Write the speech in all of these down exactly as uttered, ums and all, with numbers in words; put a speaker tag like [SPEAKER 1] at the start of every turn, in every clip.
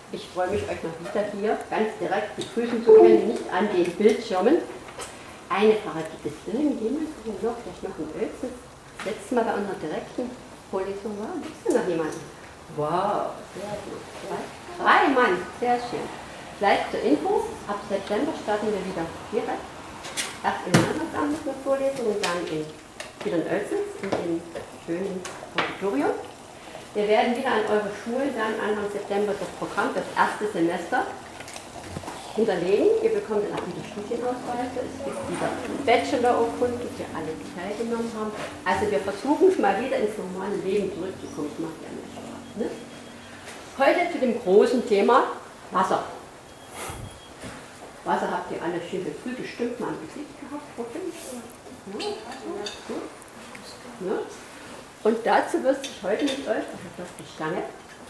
[SPEAKER 1] Ich freue mich, euch noch wieder hier ganz direkt begrüßen zu können, nicht an den Bildschirmen. Eine Frage gibt es irgendjemand, noch, vielleicht noch ein Ölzen. Letztes Mal bei unserer direkten Vorlesung war, gibt es noch jemanden? Wow, sehr gut. Drei, drei Mann, sehr schön. Vielleicht zur Info, ab September starten wir wieder direkt. Erst in Landratsamt mit einer Vorlesung und dann in, wieder in Oelsens, in dem schönen Auditorium. Wir werden wieder an eure Schulen dann Anfang September das Programm, das erste Semester, hinterlegen. Ihr bekommt dann auch wieder Studienausweise. Es gibt wieder Bachelor-Urkunden für alle, die teilgenommen haben. Also wir versuchen es mal wieder ins normale Leben zurückzukommen. Das macht ja mehr Spaß. Ne? Heute zu dem großen Thema Wasser. Wasser habt ihr alle schön früh bestimmt mal im Gesicht gehabt. Ja, gut. Ja. Und dazu wirst du heute mit euch, also das ist die Stange.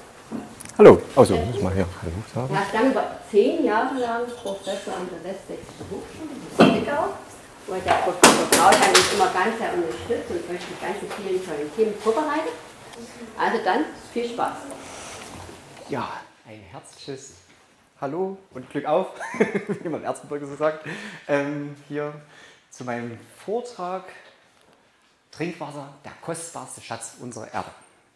[SPEAKER 2] Hallo, also muss ich mal hier versucht haben.
[SPEAKER 1] Herr Stange war zehn Jahre lang Professor an der Westsächsischen Hochschule in Zwickau, wo der Professor Krautheim uns immer ganz sehr unterstützt und euch die ganzen vielen tollen Themen vorbereitet. Also dann viel Spaß.
[SPEAKER 2] Ja, ein herzliches Hallo und Glück auf, wie man in Erzgebirge so sagt, ähm, hier zu meinem Vortrag Trinkwasser, der kostbarste Schatz unserer Erde.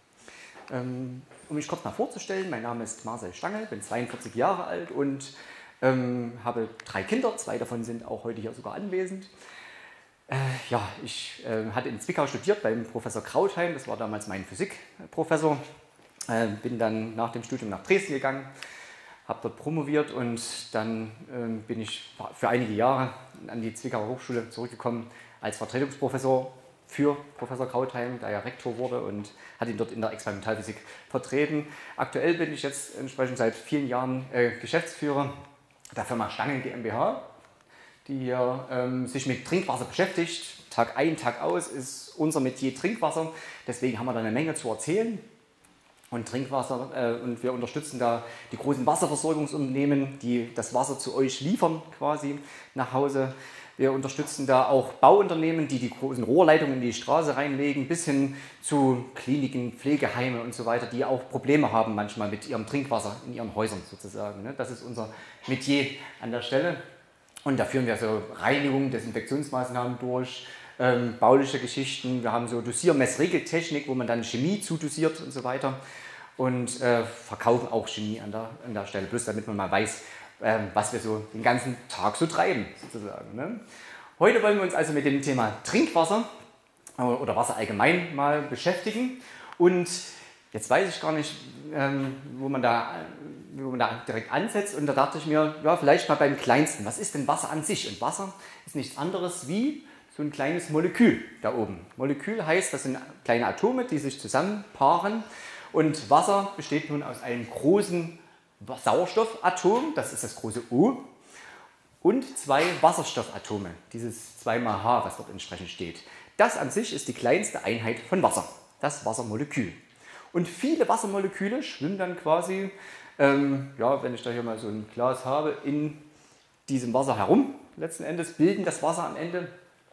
[SPEAKER 2] Ähm, um mich kurz mal vorzustellen, mein Name ist Marcel Stange, bin zweiundvierzig Jahre alt und ähm, habe drei Kinder, zwei davon sind auch heute hier sogar anwesend. Äh, ja, ich äh, hatte in Zwickau studiert beim Professor Krautheim, das war damals mein Physikprofessor, äh, bin dann nach dem Studium nach Dresden gegangen, habe dort promoviert und dann äh, bin ich für einige Jahre an die Zwickauer Hochschule zurückgekommen als Vertretungsprofessor für Professor Krautheim, der ja Rektor wurde und hat ihn dort in der Experimentalphysik vertreten. Aktuell bin ich jetzt entsprechend seit vielen Jahren äh, Geschäftsführer der Firma Stangen GmbH, die hier ähm, sich mit Trinkwasser beschäftigt. Tag ein, Tag aus ist unser Metier Trinkwasser, deswegen haben wir da eine Menge zu erzählen. Und Trinkwasser, äh, und wir unterstützen da die großen Wasserversorgungsunternehmen, die das Wasser zu euch liefern, quasi nach Hause. Wir unterstützen da auch Bauunternehmen, die die großen Rohrleitungen in die Straße reinlegen, bis hin zu Kliniken, Pflegeheime und so weiter, die auch Probleme haben manchmal mit ihrem Trinkwasser in ihren Häusern sozusagen. Das ist unser Metier an der Stelle. Und da führen wir so Reinigung, Desinfektionsmaßnahmen durch, ähm, bauliche Geschichten. Wir haben so Dosier-Messregeltechnik, wo man dann Chemie zudosiert und so weiter. Und äh, verkaufen auch Chemie an der, an der Stelle, bloß damit man mal weiß, äh, was wir so den ganzen Tag so treiben, sozusagen. Ne? Heute wollen wir uns also mit dem Thema Trinkwasser äh, oder Wasser allgemein mal beschäftigen. Und jetzt weiß ich gar nicht, ähm, wo, man da, wo man da direkt ansetzt. Und da dachte ich mir, ja, vielleicht mal beim Kleinsten. Was ist denn Wasser an sich? Und Wasser ist nichts anderes wie so ein kleines Molekül da oben. Molekül heißt, das sind kleine Atome, die sich zusammenpaaren. Und Wasser besteht nun aus einem großen Sauerstoffatom, das ist das große O, und zwei Wasserstoffatome, dieses zwei mal H, was dort entsprechend steht. Das an sich ist die kleinste Einheit von Wasser, das Wassermolekül. Und viele Wassermoleküle schwimmen dann quasi, ähm, ja, wenn ich da hier mal so ein Glas habe, in diesem Wasser herum, letzten Endes, bilden das Wasser am Ende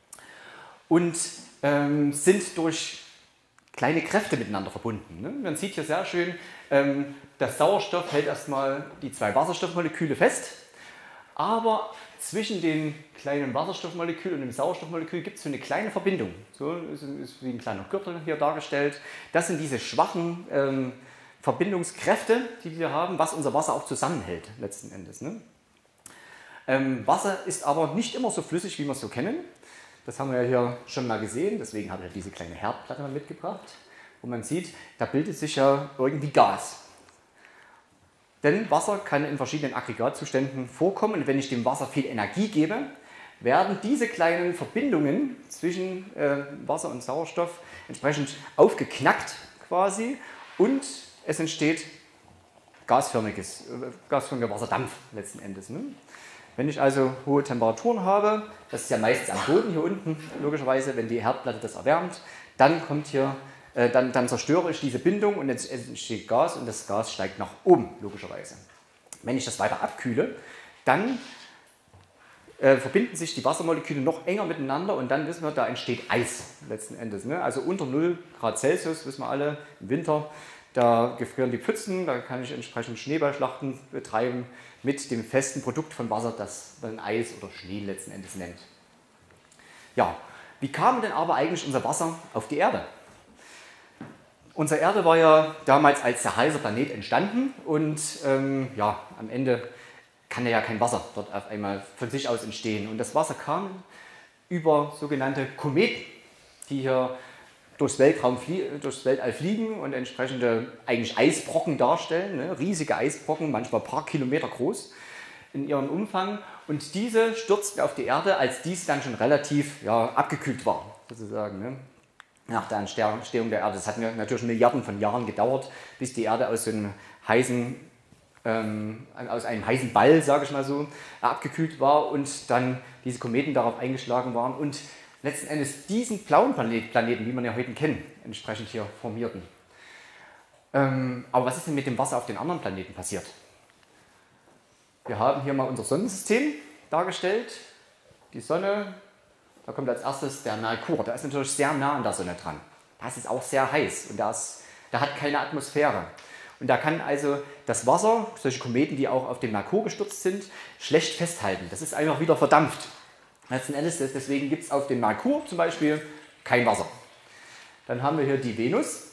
[SPEAKER 2] und ähm, sind durch kleine Kräfte miteinander verbunden. Ne? Man sieht hier sehr schön, ähm, der Sauerstoff hält erstmal die zwei Wasserstoffmoleküle fest, aber zwischen den kleinen Wasserstoffmolekül und dem Sauerstoffmolekül gibt es so eine kleine Verbindung. So ist, ist wie ein kleiner Gürtel hier dargestellt. Das sind diese schwachen ähm, Verbindungskräfte, die wir haben, was unser Wasser auch zusammenhält, letzten Endes. Ne? Ähm, Wasser ist aber nicht immer so flüssig, wie wir es so kennen. Das haben wir ja hier schon mal gesehen, deswegen habe ich diese kleine Herdplatte mal mitgebracht, wo man sieht, da bildet sich ja irgendwie Gas. Denn Wasser kann in verschiedenen Aggregatzuständen vorkommen und wenn ich dem Wasser viel Energie gebe, werden diese kleinen Verbindungen zwischen äh, Wasser und Sauerstoff entsprechend aufgeknackt quasi und es entsteht gasförmiges, äh, gasförmiger Wasserdampf letzten Endes. Ne? Wenn ich also hohe Temperaturen habe, das ist ja meistens am Boden hier unten, logischerweise, wenn die Herdplatte das erwärmt, dann kommt hier, äh, dann, dann zerstöre ich diese Bindung und es entsteht Gas und das Gas steigt nach oben, logischerweise. Wenn ich das weiter abkühle, dann äh, verbinden sich die Wassermoleküle noch enger miteinander und dann wissen wir, da entsteht Eis letzten Endes. Ne? Also unter null Grad Celsius, wissen wir alle, im Winter, Da gefrieren die Pfützen, da kann ich entsprechend Schneeballschlachten betreiben mit dem festen Produkt von Wasser, das man Eis oder Schnee letzten Endes nennt. Ja, wie kam denn aber eigentlich unser Wasser auf die Erde? Unsere Erde war ja damals als sehr heißer Planet entstanden und ähm, ja, am Ende kann ja kein Wasser dort auf einmal von sich aus entstehen. Und das Wasser kam über sogenannte Kometen, die hier durchs, Weltraum durchs Weltall fliegen und entsprechende eigentlich Eisbrocken darstellen, ne? Riesige Eisbrocken, manchmal ein paar Kilometer groß in ihrem Umfang. Und diese stürzten auf die Erde, als dies dann schon relativ ja, abgekühlt war, sozusagen. Ne? Nach der Entstehung der Erde. Das hat natürlich Milliarden von Jahren gedauert, bis die Erde aus so einem heißen, ähm, aus einem heißen Ball, sage ich mal so, abgekühlt war und dann diese Kometen darauf eingeschlagen waren und letzten Endes diesen blauen Planet, Planeten, wie man ja heute kennen, entsprechend hier formierten. Ähm, aber was ist denn mit dem Wasser auf den anderen Planeten passiert? Wir haben hier mal unser Sonnensystem dargestellt. Die Sonne, da kommt als erstes der Merkur. Der ist natürlich sehr nah an der Sonne dran. Das ist auch sehr heiß und der, ist, der hat keine Atmosphäre. Und da kann also das Wasser, solche Kometen, die auch auf den Merkur gestürzt sind, schlecht festhalten. Das ist einfach wieder verdampft. Letzten Endes, deswegen gibt es auf dem Merkur zum Beispiel kein Wasser. Dann haben wir hier die Venus.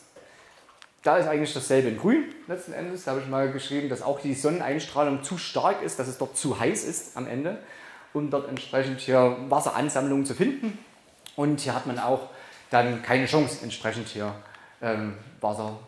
[SPEAKER 2] Da ist eigentlich dasselbe in grün. Letzten Endes, da habe ich mal geschrieben, dass auch die Sonneneinstrahlung zu stark ist, dass es dort zu heiß ist am Ende, um dort entsprechend hier Wasseransammlungen zu finden. Und hier hat man auch dann keine Chance, entsprechend hier ähm, Wasser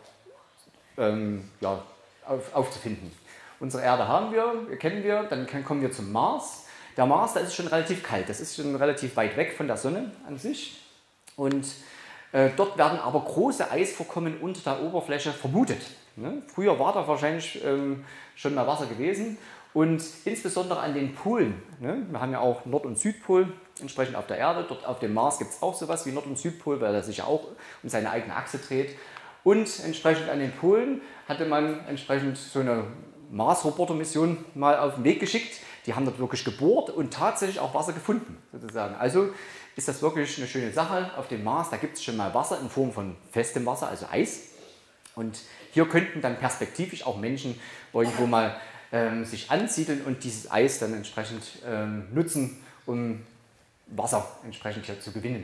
[SPEAKER 2] ähm, ja, auf, aufzufinden. Unsere Erde haben wir, kennen wir, dann kommen wir zum Mars. Der Mars, da ist es schon relativ kalt, das ist schon relativ weit weg von der Sonne an sich. Und äh, dort werden aber große Eisvorkommen unter der Oberfläche vermutet. Ne? Früher war da wahrscheinlich ähm, schon mal Wasser gewesen. Und insbesondere an den Polen, ne? Wir haben ja auch Nord- und Südpol entsprechend auf der Erde. Dort auf dem Mars gibt es auch sowas wie Nord- und Südpol, weil er sich ja auch um seine eigene Achse dreht. Und entsprechend an den Polen hatte man entsprechend so eine Mars-Roboter-Mission mal auf den Weg geschickt. Die haben dort wirklich gebohrt und tatsächlich auch Wasser gefunden, sozusagen. Also ist das wirklich eine schöne Sache auf dem Mars. Da gibt es schon mal Wasser in Form von festem Wasser, also Eis. Und hier könnten dann perspektivisch auch Menschen irgendwo mal ähm, sich ansiedeln und dieses Eis dann entsprechend ähm, nutzen, um Wasser entsprechend hier zu gewinnen.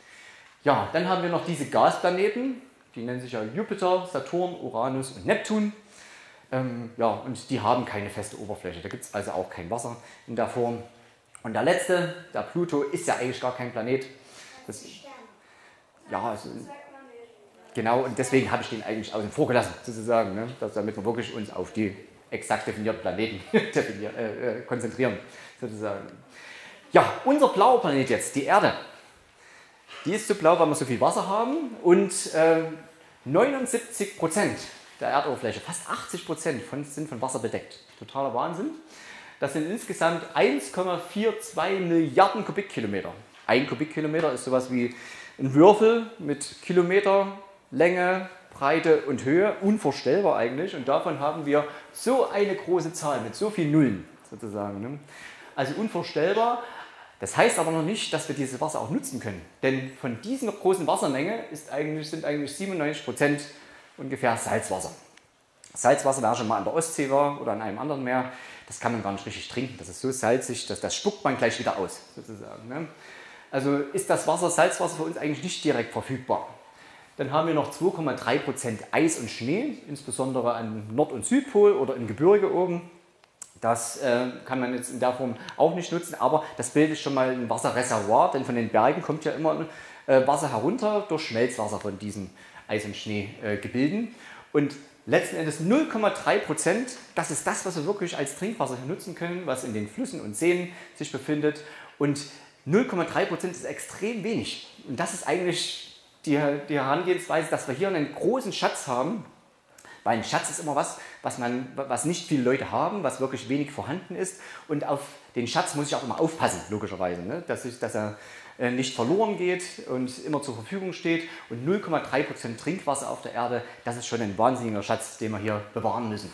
[SPEAKER 2] Ja, dann haben wir noch diese Gasplaneten, die nennen sich ja Jupiter, Saturn, Uranus und Neptun. Ähm, ja, und die haben keine feste Oberfläche, da gibt es also auch kein Wasser in der Form. Und der letzte, der Pluto, ist ja eigentlich gar kein Planet. Das, ja, also, genau, und deswegen habe ich den eigentlich außen vor gelassen, sozusagen, ne? Dass, damit wir wirklich uns auf die exakt definierten Planeten definier, äh, konzentrieren, sozusagen. Ja, unser blauer Planet jetzt, die Erde, die ist so blau, weil wir so viel Wasser haben und äh, neunundsiebzig Prozent der Erdoberfläche, fast achtzig Prozent von, sind von Wasser bedeckt. Totaler Wahnsinn. Das sind insgesamt eins Komma zweiundvierzig Milliarden Kubikkilometer. Ein Kubikkilometer ist sowas wie ein Würfel mit Kilometer, Länge, Breite und Höhe. Unvorstellbar eigentlich. Und davon haben wir so eine große Zahl mit so vielen Nullen sozusagen. Ne? Also unvorstellbar. Das heißt aber noch nicht, dass wir dieses Wasser auch nutzen können. Denn von dieser großen Wassermenge ist eigentlich, sind eigentlich siebenundneunzig Prozent ungefähr Salzwasser. Salzwasser, wer schon mal an der Ostsee war oder an einem anderen Meer, das kann man gar nicht richtig trinken. Das ist so salzig, dass das spuckt man gleich wieder aus, sozusagen. Ne? Also ist das Wasser, Salzwasser für uns eigentlich nicht direkt verfügbar. Dann haben wir noch zwei Komma drei Prozent Eis und Schnee, insbesondere an Nord- und Südpol oder im Gebirge oben. Das äh, kann man jetzt in der Form auch nicht nutzen, aber das bildet schon mal ein Wasserreservoir, denn von den Bergen kommt ja immer äh, Wasser herunter durch Schmelzwasser von diesen Eis- und Schneegebilden. Und letzten Endes null Komma drei Prozent, das ist das, was wir wirklich als Trinkwasser hier nutzen können, was in den Flüssen und Seen sich befindet. Und null Komma drei Prozent ist extrem wenig. Und das ist eigentlich die, die Herangehensweise, dass wir hier einen großen Schatz haben. Weil ein Schatz ist immer was, was, man, was nicht viele Leute haben, was wirklich wenig vorhanden ist. Und auf den Schatz muss ich auch immer aufpassen, logischerweise, ne? dass, ich, dass er äh, nicht verloren geht und immer zur Verfügung steht. Und null Komma drei Prozent Trinkwasser auf der Erde, das ist schon ein wahnsinniger Schatz, den wir hier bewahren müssen.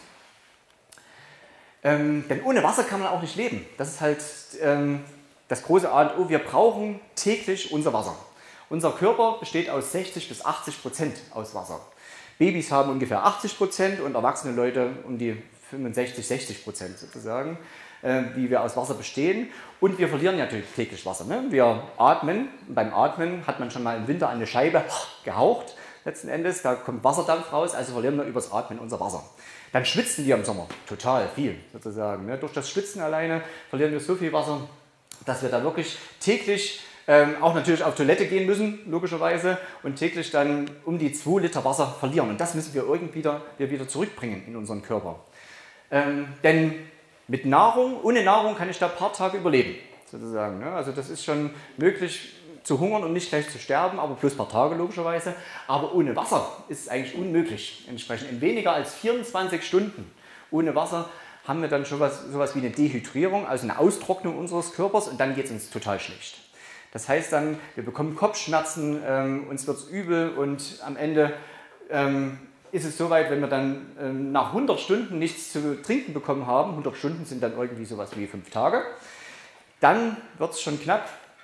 [SPEAKER 2] Ähm, denn ohne Wasser kann man auch nicht leben. Das ist halt ähm, das große A und O. Wir brauchen täglich unser Wasser. Unser Körper besteht aus sechzig bis achtzig Prozent aus Wasser. Babys haben ungefähr achtzig Prozent und erwachsene Leute um die fünfundsechzig, sechzig Prozent sozusagen, äh, wie wir aus Wasser bestehen. Und wir verlieren ja natürlich täglich Wasser. Ne? Wir atmen. Und beim Atmen hat man schon mal im Winter an eine Scheibe gehaucht, letzten Endes. Da kommt Wasserdampf raus, also verlieren wir übers Atmen unser Wasser. Dann schwitzen wir im Sommer total viel sozusagen. Ne? Durch das Schwitzen alleine verlieren wir so viel Wasser, dass wir da wirklich täglich ähm, auch natürlich auf Toilette gehen müssen, logischerweise, und täglich dann um die zwei Liter Wasser verlieren. Und das müssen wir irgendwie wieder, wir wieder zurückbringen in unseren Körper. Ähm, denn mit Nahrung, ohne Nahrung kann ich da ein paar Tage überleben, sozusagen. Ne? Also das ist schon möglich zu hungern und nicht gleich zu sterben, aber plus ein paar Tage logischerweise. Aber ohne Wasser ist es eigentlich unmöglich. Entsprechend in weniger als vierundzwanzig Stunden ohne Wasser haben wir dann schon was, sowas wie eine Dehydrierung, also eine Austrocknung unseres Körpers, und dann geht es uns total schlecht. Das heißt dann, wir bekommen Kopfschmerzen, ähm, uns wird es übel und am Ende ähm, ist es soweit, wenn wir dann ähm, nach hundert Stunden nichts zu trinken bekommen haben, hundert Stunden sind dann irgendwie sowas wie fünf Tage, dann wird es schon knapp.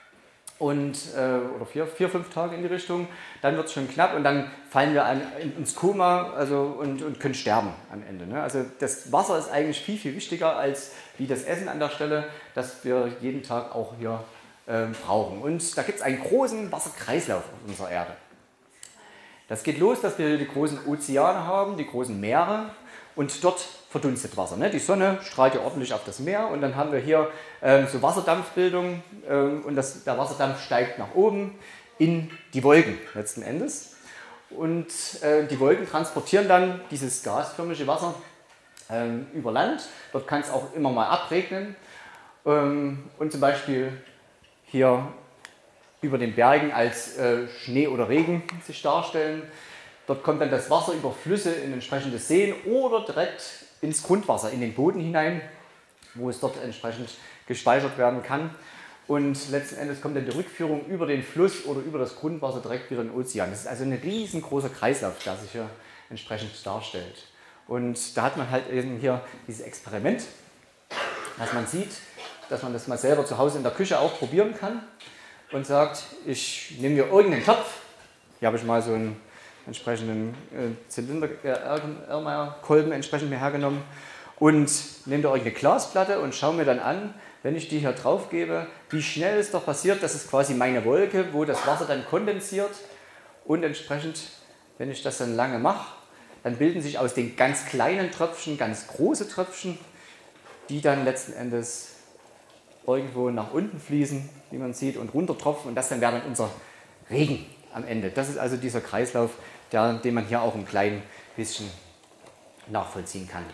[SPEAKER 2] Und, äh, oder vier, vier, fünf Tage in die Richtung, dann wird es schon knapp und dann fallen wir an, in, ins Koma, also, und, und können sterben am Ende. Ne? Also das Wasser ist eigentlich viel, viel wichtiger als wie das Essen an der Stelle, das wir jeden Tag auch hier äh, brauchen. Und da gibt es einen großen Wasserkreislauf auf unserer Erde. Das geht los, dass wir die großen Ozeane haben, die großen Meere, und dort verdunstet Wasser. Ne? Die Sonne strahlt ja ordentlich auf das Meer und dann haben wir hier ähm, so Wasserdampfbildung ähm, und das, der Wasserdampf steigt nach oben in die Wolken letzten Endes. Und äh, die Wolken transportieren dann dieses gasförmige Wasser ähm, über Land. Dort kann es auch immer mal abregnen ähm, und zum Beispiel hier über den Bergen als äh, Schnee oder Regen sich darstellen. Dort kommt dann das Wasser über Flüsse in entsprechende Seen oder direkt ins Grundwasser, in den Boden hinein, wo es dort entsprechend gespeichert werden kann. Und letzten Endes kommt dann die Rückführung über den Fluss oder über das Grundwasser direkt wieder in den Ozean. Das ist also ein riesengroßer Kreislauf, der sich hier entsprechend darstellt. Und da hat man halt eben hier dieses Experiment, dass man sieht, dass man das mal selber zu Hause in der Küche auch probieren kann und sagt, ich nehme mir irgendeinen Topf, hier habe ich mal so einen entsprechenden äh, Zylinder, äh, Erlenmeyer-Kolben entsprechend mir hergenommen und nehme da irgendeine Glasplatte und schaue mir dann an, wenn ich die hier drauf gebe, wie schnell es doch passiert, das ist quasi meine Wolke, wo das Wasser dann kondensiert, und entsprechend, wenn ich das dann lange mache, dann bilden sich aus den ganz kleinen Tröpfchen ganz große Tröpfchen, die dann letzten Endes irgendwo nach unten fließen, wie man sieht, und runtertropfen, und das dann wäre dann unser Regen am Ende. Das ist also dieser Kreislauf, der, den man hier auch ein klein bisschen nachvollziehen kann.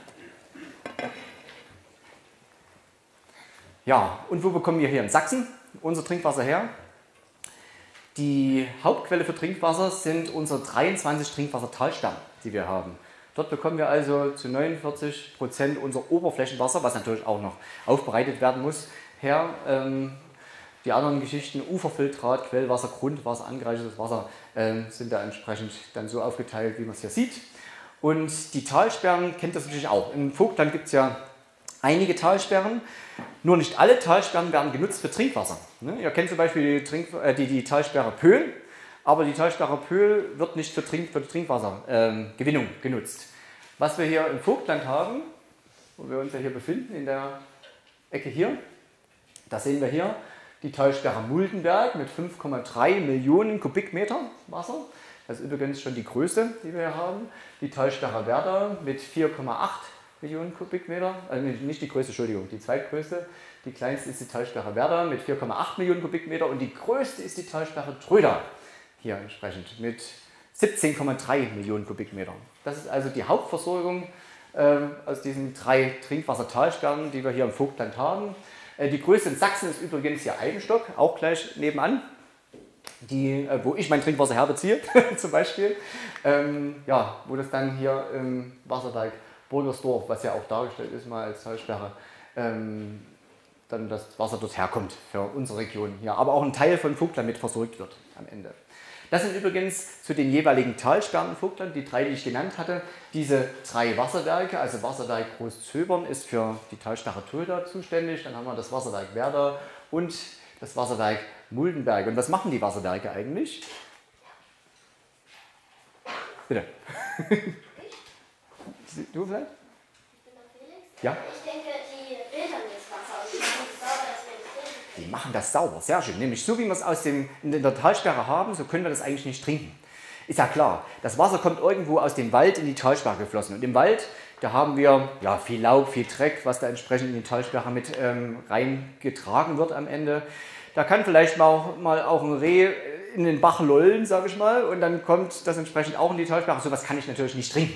[SPEAKER 2] Ja, und wo bekommen wir hier in Sachsen unser Trinkwasser her? Die Hauptquelle für Trinkwasser sind unsere dreiundzwanzig Trinkwassertalsperren, die wir haben. Dort bekommen wir also zu neunundvierzig Prozent unser Oberflächenwasser, was natürlich auch noch aufbereitet werden muss, her. Ähm, Die anderen Geschichten, Uferfiltrat, Quellwasser, Grundwasser, angereichertes Wasser, äh, sind da entsprechend dann so aufgeteilt, wie man es hier sieht. Und die Talsperren kennt das natürlich auch. Im Vogtland gibt es ja einige Talsperren. Nur nicht alle Talsperren werden genutzt für Trinkwasser. Ne? Ihr kennt zum Beispiel die, Trink, äh, die, die Talsperre Pöhl, aber die Talsperre Pöhl wird nicht für, Trink, für die Trinkwassergewinnung äh, genutzt. Was wir hier im Vogtland haben, wo wir uns ja hier befinden, in der Ecke hier, da sehen wir hier die Talsperre Muldenberg mit fünf Komma drei Millionen Kubikmeter Wasser. Das ist übrigens schon die größte, die wir hier haben. Die Talsperre Werder mit vier Komma acht Millionen Kubikmeter, also nicht die größte, Entschuldigung, die zweitgrößte. Die kleinste ist die Talsperre Werder mit vier Komma acht Millionen Kubikmeter und die größte ist die Talsperre Tröder, hier entsprechend mit siebzehn Komma drei Millionen Kubikmeter. Das ist also die Hauptversorgung äh, aus diesen drei Trinkwassertalsperren, die wir hier im Vogtland haben. Die größte in Sachsen ist übrigens hier Eibenstock, auch gleich nebenan, die, wo ich mein Trinkwasser herbeziehe, zum Beispiel. Ähm, ja, wo das dann hier im Wasserwerk Burgersdorf, was ja auch dargestellt ist, mal als Talsperre, ähm, dann das Wasser dort herkommt für unsere Region hier. Aber auch ein Teil von Vogtland mit versorgt wird am Ende. Das sind übrigens zu den jeweiligen Talsperren im Vogtland, die drei, die ich genannt hatte, diese drei Wasserwerke. Also Wasserwerk Großzöbern ist für die Talsperre Tröder zuständig, dann haben wir das Wasserwerk Werder und das Wasserwerk Muldenberg. Und was machen die Wasserwerke eigentlich? bitte. Du vielleicht?
[SPEAKER 3] Ich bin der Felix.
[SPEAKER 2] Ja.
[SPEAKER 3] Ich denke, die filtern das Wasser und die machen es sauber, dass wir nicht trinken.
[SPEAKER 2] Die machen das sauber, sehr schön. Nämlich so, wie wir es aus dem, in der Talsperre haben, so können wir das eigentlich nicht trinken. Ist ja klar, das Wasser kommt irgendwo aus dem Wald in die Talsperre geflossen. Und im Wald, da haben wir ja, viel Laub, viel Dreck, was da entsprechend in die Talsperre mit ähm, reingetragen wird am Ende. Da kann vielleicht mal auch, mal auch ein Reh in den Bach lollen, sage ich mal, und dann kommt das entsprechend auch in die Talsperre. So was kann ich natürlich nicht trinken.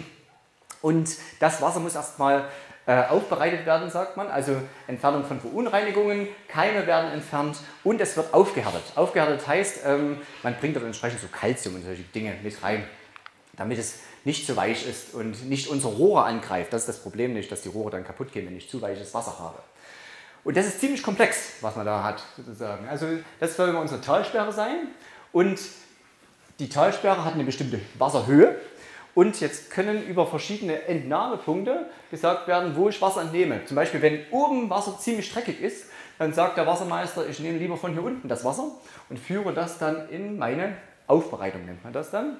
[SPEAKER 2] Und das Wasser muss erstmal äh, aufbereitet werden, sagt man. Also Entfernung von Verunreinigungen, Keime werden entfernt und es wird aufgehärtet. Aufgehärtet heißt, ähm, man bringt dort entsprechend so Kalzium und solche Dinge mit rein, damit es nicht so weich ist und nicht unsere Rohre angreift. Das ist das Problem nicht, dass die Rohre dann kaputt gehen, wenn ich zu weiches Wasser habe. Und das ist ziemlich komplex, was man da hat, sozusagen. Also das soll unsere Talsperre sein und die Talsperre hat eine bestimmte Wasserhöhe. Und jetzt können über verschiedene Entnahmepunkte gesagt werden, wo ich Wasser entnehme. Zum Beispiel, wenn oben Wasser ziemlich dreckig ist, dann sagt der Wassermeister, ich nehme lieber von hier unten das Wasser und führe das dann in meine Aufbereitung, nennt man das dann.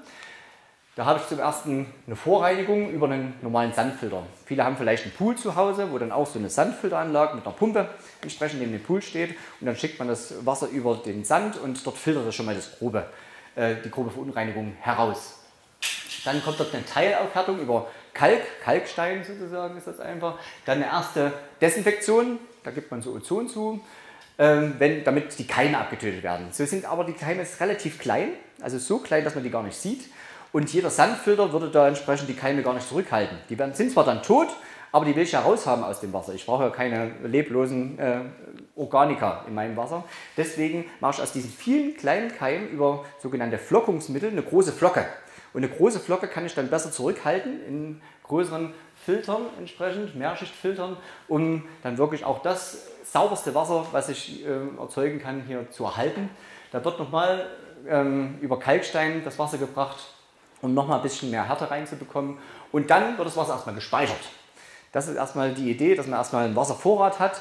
[SPEAKER 2] Da habe ich zum ersten eine Vorreinigung über einen normalen Sandfilter. Viele haben vielleicht einen Pool zu Hause, wo dann auch so eine Sandfilteranlage mit einer Pumpe entsprechend neben dem Pool steht. Und dann schickt man das Wasser über den Sand und dort filtert es schon mal das grobe, äh, die grobe Verunreinigung heraus. Dann kommt dort eine Teilaufhärtung über Kalk, Kalkstein sozusagen ist das einfach. Dann eine erste Desinfektion, da gibt man so Ozon zu, ähm, wenn, damit die Keime abgetötet werden. So sind aber die Keime relativ klein, also so klein, dass man die gar nicht sieht. Und jeder Sandfilter würde da entsprechend die Keime gar nicht zurückhalten. Die werden, sind zwar dann tot, aber die will ich ja raushaben aus dem Wasser. Ich brauche ja keine leblosen äh, Organika in meinem Wasser. Deswegen mache ich aus diesen vielen kleinen Keimen über sogenannte Flockungsmittel eine große Flocke. Und eine große Flocke kann ich dann besser zurückhalten in größeren Filtern entsprechend, Mehrschichtfiltern, um dann wirklich auch das sauberste Wasser, was ich äh, erzeugen kann, hier zu erhalten. Da wird nochmal ähm, über Kalkstein das Wasser gebracht, um nochmal ein bisschen mehr Härte reinzubekommen. Und dann wird das Wasser erstmal gespeichert. Das ist erstmal die Idee, dass man erstmal einen Wasservorrat hat,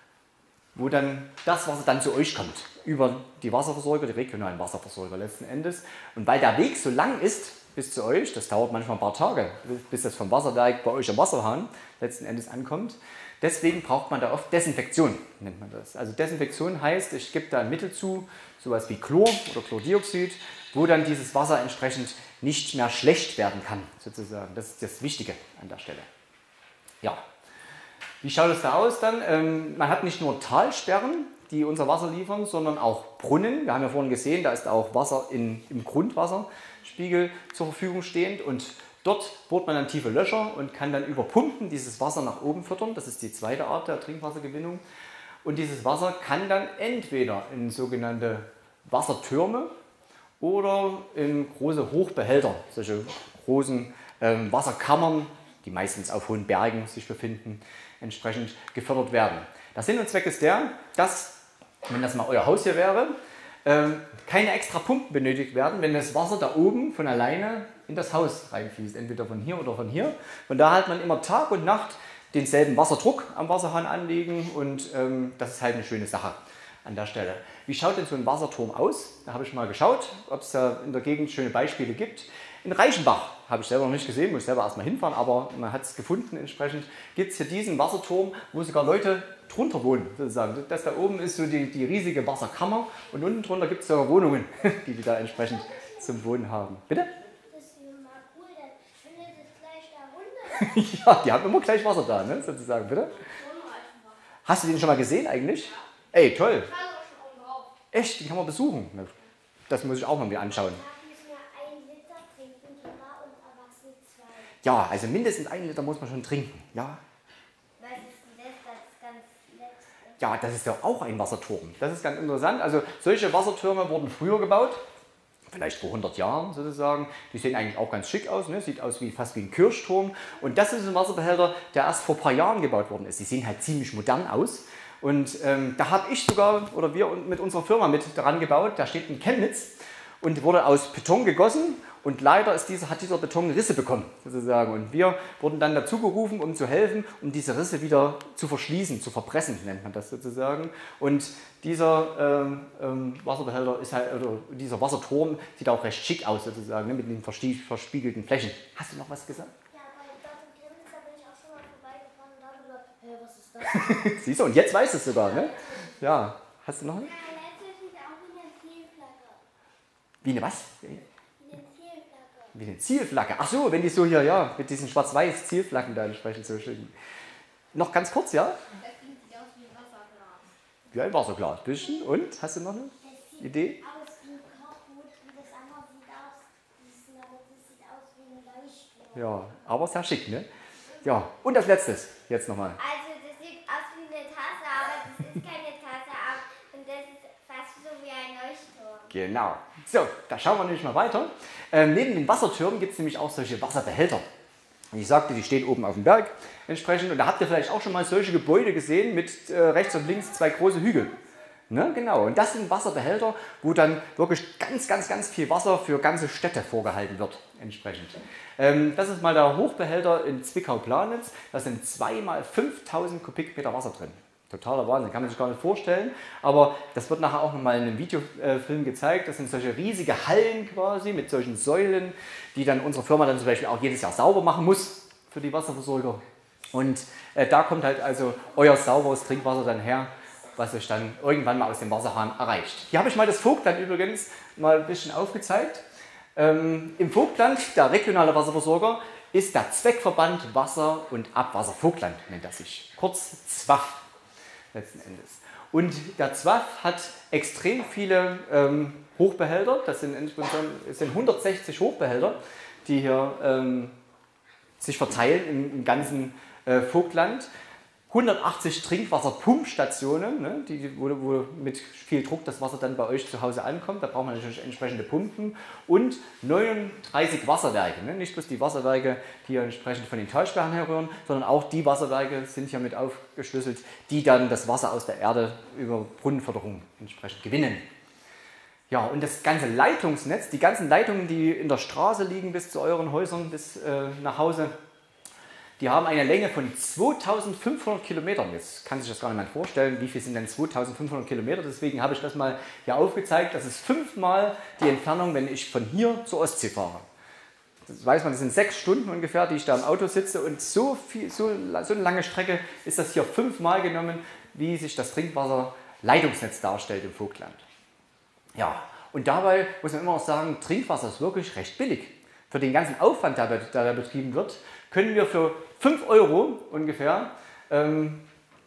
[SPEAKER 2] wo dann das Wasser dann zu euch kommt. Über die Wasserversorger, die regionalen Wasserversorger letzten Endes. Und weil der Weg so lang ist bis zu euch, das dauert manchmal ein paar Tage, bis das vom Wasserwerk bei euch am Wasserhahn letzten Endes ankommt. Deswegen braucht man da oft Desinfektion, nennt man das. Also Desinfektion heißt, ich gebe da ein Mittel zu, sowas wie Chlor oder Chlordioxid, wo dann dieses Wasser entsprechend nicht mehr schlecht werden kann, sozusagen. Das ist das Wichtige an der Stelle. Ja. Wie schaut es da aus dann? Ähm, man hat nicht nur Talsperren, die unser Wasser liefern, sondern auch Brunnen. Wir haben ja vorhin gesehen, da ist auch Wasser in, im Grundwasserspiegel zur Verfügung stehend und dort bohrt man dann tiefe Löcher und kann dann über Pumpen dieses Wasser nach oben füttern. Das ist die zweite Art der Trinkwassergewinnung. Und dieses Wasser kann dann entweder in sogenannte Wassertürme oder in große Hochbehälter, solche großen ähm, Wasserkammern, die meistens auf hohen Bergen sich befinden, entsprechend gefördert werden. Der Sinn und Zweck ist der, dass, wenn das mal euer Haus hier wäre, ähm, keine extra Pumpen benötigt werden, wenn das Wasser da oben von alleine in das Haus reinfließt, entweder von hier oder von hier. Und da hat man immer Tag und Nacht denselben Wasserdruck am Wasserhahn anlegen und ähm, das ist halt eine schöne Sache an der Stelle. Wie schaut denn so ein Wasserturm aus? Da habe ich mal geschaut, ob es da in der Gegend schöne Beispiele gibt. In Reichenbach, habe ich selber noch nicht gesehen, muss selber erstmal hinfahren, aber man hat es gefunden entsprechend, gibt es hier diesen Wasserturm, wo sogar Leute drunter wohnen, sozusagen. Das da oben ist so die, die riesige Wasserkammer und unten drunter gibt es sogar Wohnungen, die die da entsprechend zum Wohnen haben. Bitte?
[SPEAKER 3] Das ist mal cool, dann findet es gleich da runter.
[SPEAKER 2] Ja, die haben immer gleich Wasser da, ne, sozusagen. Bitte? Hast du den schon mal gesehen eigentlich? Ey, toll. Echt, den kann man besuchen. Das muss ich auch mal mir anschauen. Ja, also mindestens einen Liter muss man schon trinken. Ja.
[SPEAKER 3] Was ist denn das, das ganz letzte?
[SPEAKER 2] Ja, das ist ja auch ein Wasserturm. Das ist ganz interessant. Also solche Wassertürme wurden früher gebaut, vielleicht vor hundert Jahren sozusagen. Die sehen eigentlich auch ganz schick aus, ne? Sieht aus wie fast wie ein Kirchturm. Und das ist ein Wasserbehälter, der erst vor ein paar Jahren gebaut worden ist. Die sehen halt ziemlich modern aus. Und ähm, da habe ich sogar, oder wir mit unserer Firma mit dran gebaut, der steht in Chemnitz und wurde aus Beton gegossen Und leider ist dieser, hat dieser Beton Risse bekommen, sozusagen. Und wir wurden dann dazu gerufen, um zu helfen, um diese Risse wieder zu verschließen, zu verpressen, nennt man das sozusagen. Und dieser ähm, ähm, Wasserbehälter ist halt, oder dieser Wasserturm sieht auch recht schick aus, sozusagen, ne, mit den verspiegelten Flächen. Hast du noch was gesagt?
[SPEAKER 3] Ja, bei dort in Grimms, da bin ich auch schon mal vorbeigefahren und da habe ich gedacht, hey, was ist das?
[SPEAKER 2] Siehst du, und jetzt weißt du es sogar, ne? Ja. Hast du noch eine?
[SPEAKER 3] Ja, letztes sieht auch wie eine Zielflagge.
[SPEAKER 2] Wie eine was?
[SPEAKER 3] Wie eine Zielflagge.
[SPEAKER 2] Wie eine Zielflagge. Ach so, wenn die so hier, ja, mit diesen schwarz-weiß Zielflaggen da entsprechend so schicken. Noch ganz kurz, ja?
[SPEAKER 3] Das sieht aus wie ein Wasserglas.
[SPEAKER 2] Wie ein Wasserglas. Bisschen. Und? Hast du noch eine
[SPEAKER 3] Das sieht
[SPEAKER 2] Idee?
[SPEAKER 3] aus wie ein Kochhut und das andere sieht aus, das sieht aus wie ein Leuchtturm.
[SPEAKER 2] Ja, aber sehr schick, ne? Ja, und als letztes, jetzt nochmal.
[SPEAKER 3] Also das sieht aus wie eine Tasse, aber das ist keine Tasse, aber und das ist fast so wie ein Leuchtturm.
[SPEAKER 2] Genau. So, da schauen wir nämlich mal weiter. Ähm, neben den Wassertürmen gibt es nämlich auch solche Wasserbehälter. Ich sagte, die stehen oben auf dem Berg entsprechend. Und da habt ihr vielleicht auch schon mal solche Gebäude gesehen mit äh, rechts und links zwei große Hügel. Ne, genau. Und das sind Wasserbehälter, wo dann wirklich ganz, ganz, ganz viel Wasser für ganze Städte vorgehalten wird. Entsprechend. Ähm, das ist mal der Hochbehälter in Zwickau-Planitz. Da sind zwei mal fünftausend Kubikmeter Wasser drin. Totaler Wahnsinn, kann man sich gar nicht vorstellen. Aber das wird nachher auch nochmal in einem Videofilm gezeigt. Das sind solche riesige Hallen quasi mit solchen Säulen, die dann unsere Firma dann zum Beispiel auch jedes Jahr sauber machen muss für die Wasserversorger. Und äh, da kommt halt also euer sauberes Trinkwasser dann her, was euch dann irgendwann mal aus dem Wasserhahn erreicht. Hier habe ich mal das Vogtland übrigens mal ein bisschen aufgezeigt. Ähm, Im Vogtland, der regionale Wasserversorger, ist der Zweckverband Wasser- und Abwasser Vogtland, nennt er sich. Kurz Z W A F letzten Endes. Und der Z W A F hat extrem viele ähm, Hochbehälter, das sind, es sind hundertsechzig Hochbehälter, die hier ähm, sich verteilen im, im ganzen äh, Vogtland. hundertachtzig Trinkwasserpumpstationen, ne, die, wo, wo mit viel Druck das Wasser dann bei euch zu Hause ankommt. Da braucht man natürlich entsprechende Pumpen. Und neununddreißig Wasserwerke. Ne, nicht bloß die Wasserwerke, die ja entsprechend von den Talsperren herrühren, sondern auch die Wasserwerke sind hier mit aufgeschlüsselt, die dann das Wasser aus der Erde über Brunnenförderung entsprechend gewinnen. Ja, und das ganze Leitungsnetz, die ganzen Leitungen, die in der Straße liegen bis zu euren Häusern, bis äh, nach Hause, die haben eine Länge von zweitausendfünfhundert Kilometern. Jetzt kann sich das gar nicht mehr vorstellen, wie viel sind denn zweitausendfünfhundert Kilometer. Deswegen habe ich das mal hier aufgezeigt. Das ist fünfmal die Entfernung, wenn ich von hier zur Ostsee fahre. Das weiß man, das sind sechs Stunden ungefähr, die ich da im Auto sitze. Und so, viel, so, so eine lange Strecke ist das hier fünfmal genommen, wie sich das Trinkwasserleitungsnetz darstellt im Vogtland. Ja, und dabei muss man immer noch sagen, Trinkwasser ist wirklich recht billig. Für den ganzen Aufwand, der, der da betrieben wird, können wir für fünf Euro ungefähr ähm,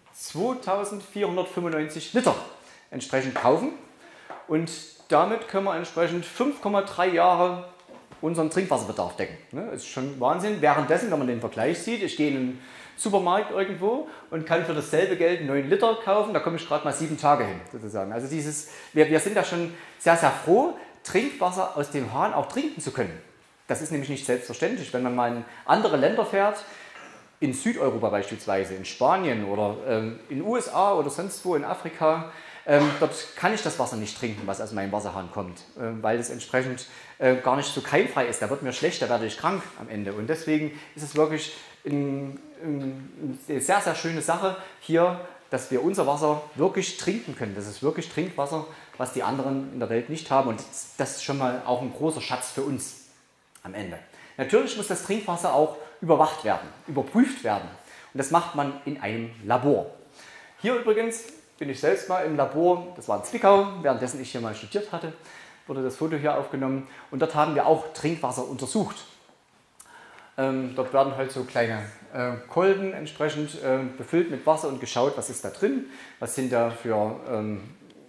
[SPEAKER 2] zweitausendvierhundertfünfundneunzig Liter entsprechend kaufen. Und damit können wir entsprechend fünf Komma drei Jahre unseren Trinkwasserbedarf decken. Ne? Das ist schon Wahnsinn. Währenddessen, wenn man den Vergleich sieht, ich gehe in einen Supermarkt irgendwo und kann für dasselbe Geld neun Liter kaufen, da komme ich gerade mal sieben Tage hin, sozusagen. Also dieses, wir, wir sind da schon sehr, sehr froh, Trinkwasser aus dem Hahn auch trinken zu können. Das ist nämlich nicht selbstverständlich. Wenn man mal in andere Länder fährt, in Südeuropa beispielsweise, in Spanien oder ähm, in den U S A oder sonst wo in Afrika, ähm, dort kann ich das Wasser nicht trinken, was aus meinem Wasserhahn kommt, äh, weil es entsprechend äh, gar nicht so keimfrei ist. Da wird mir schlecht, da werde ich krank am Ende. Und deswegen ist es wirklich ein, ein, eine sehr, sehr schöne Sache hier, dass wir unser Wasser wirklich trinken können. Das ist wirklich Trinkwasser, was die anderen in der Welt nicht haben. Und das ist schon mal auch ein großer Schatz für uns am Ende. Natürlich muss das Trinkwasser auch überwacht werden, überprüft werden. Und das macht man in einem Labor. Hier übrigens bin ich selbst mal im Labor, das war in Zwickau, währenddessen ich hier mal studiert hatte, wurde das Foto hier aufgenommen. Und dort haben wir auch Trinkwasser untersucht. Ähm, dort werden halt so kleine äh, Kolben entsprechend äh, befüllt mit Wasser und geschaut, was ist da drin, was sind da für ähm,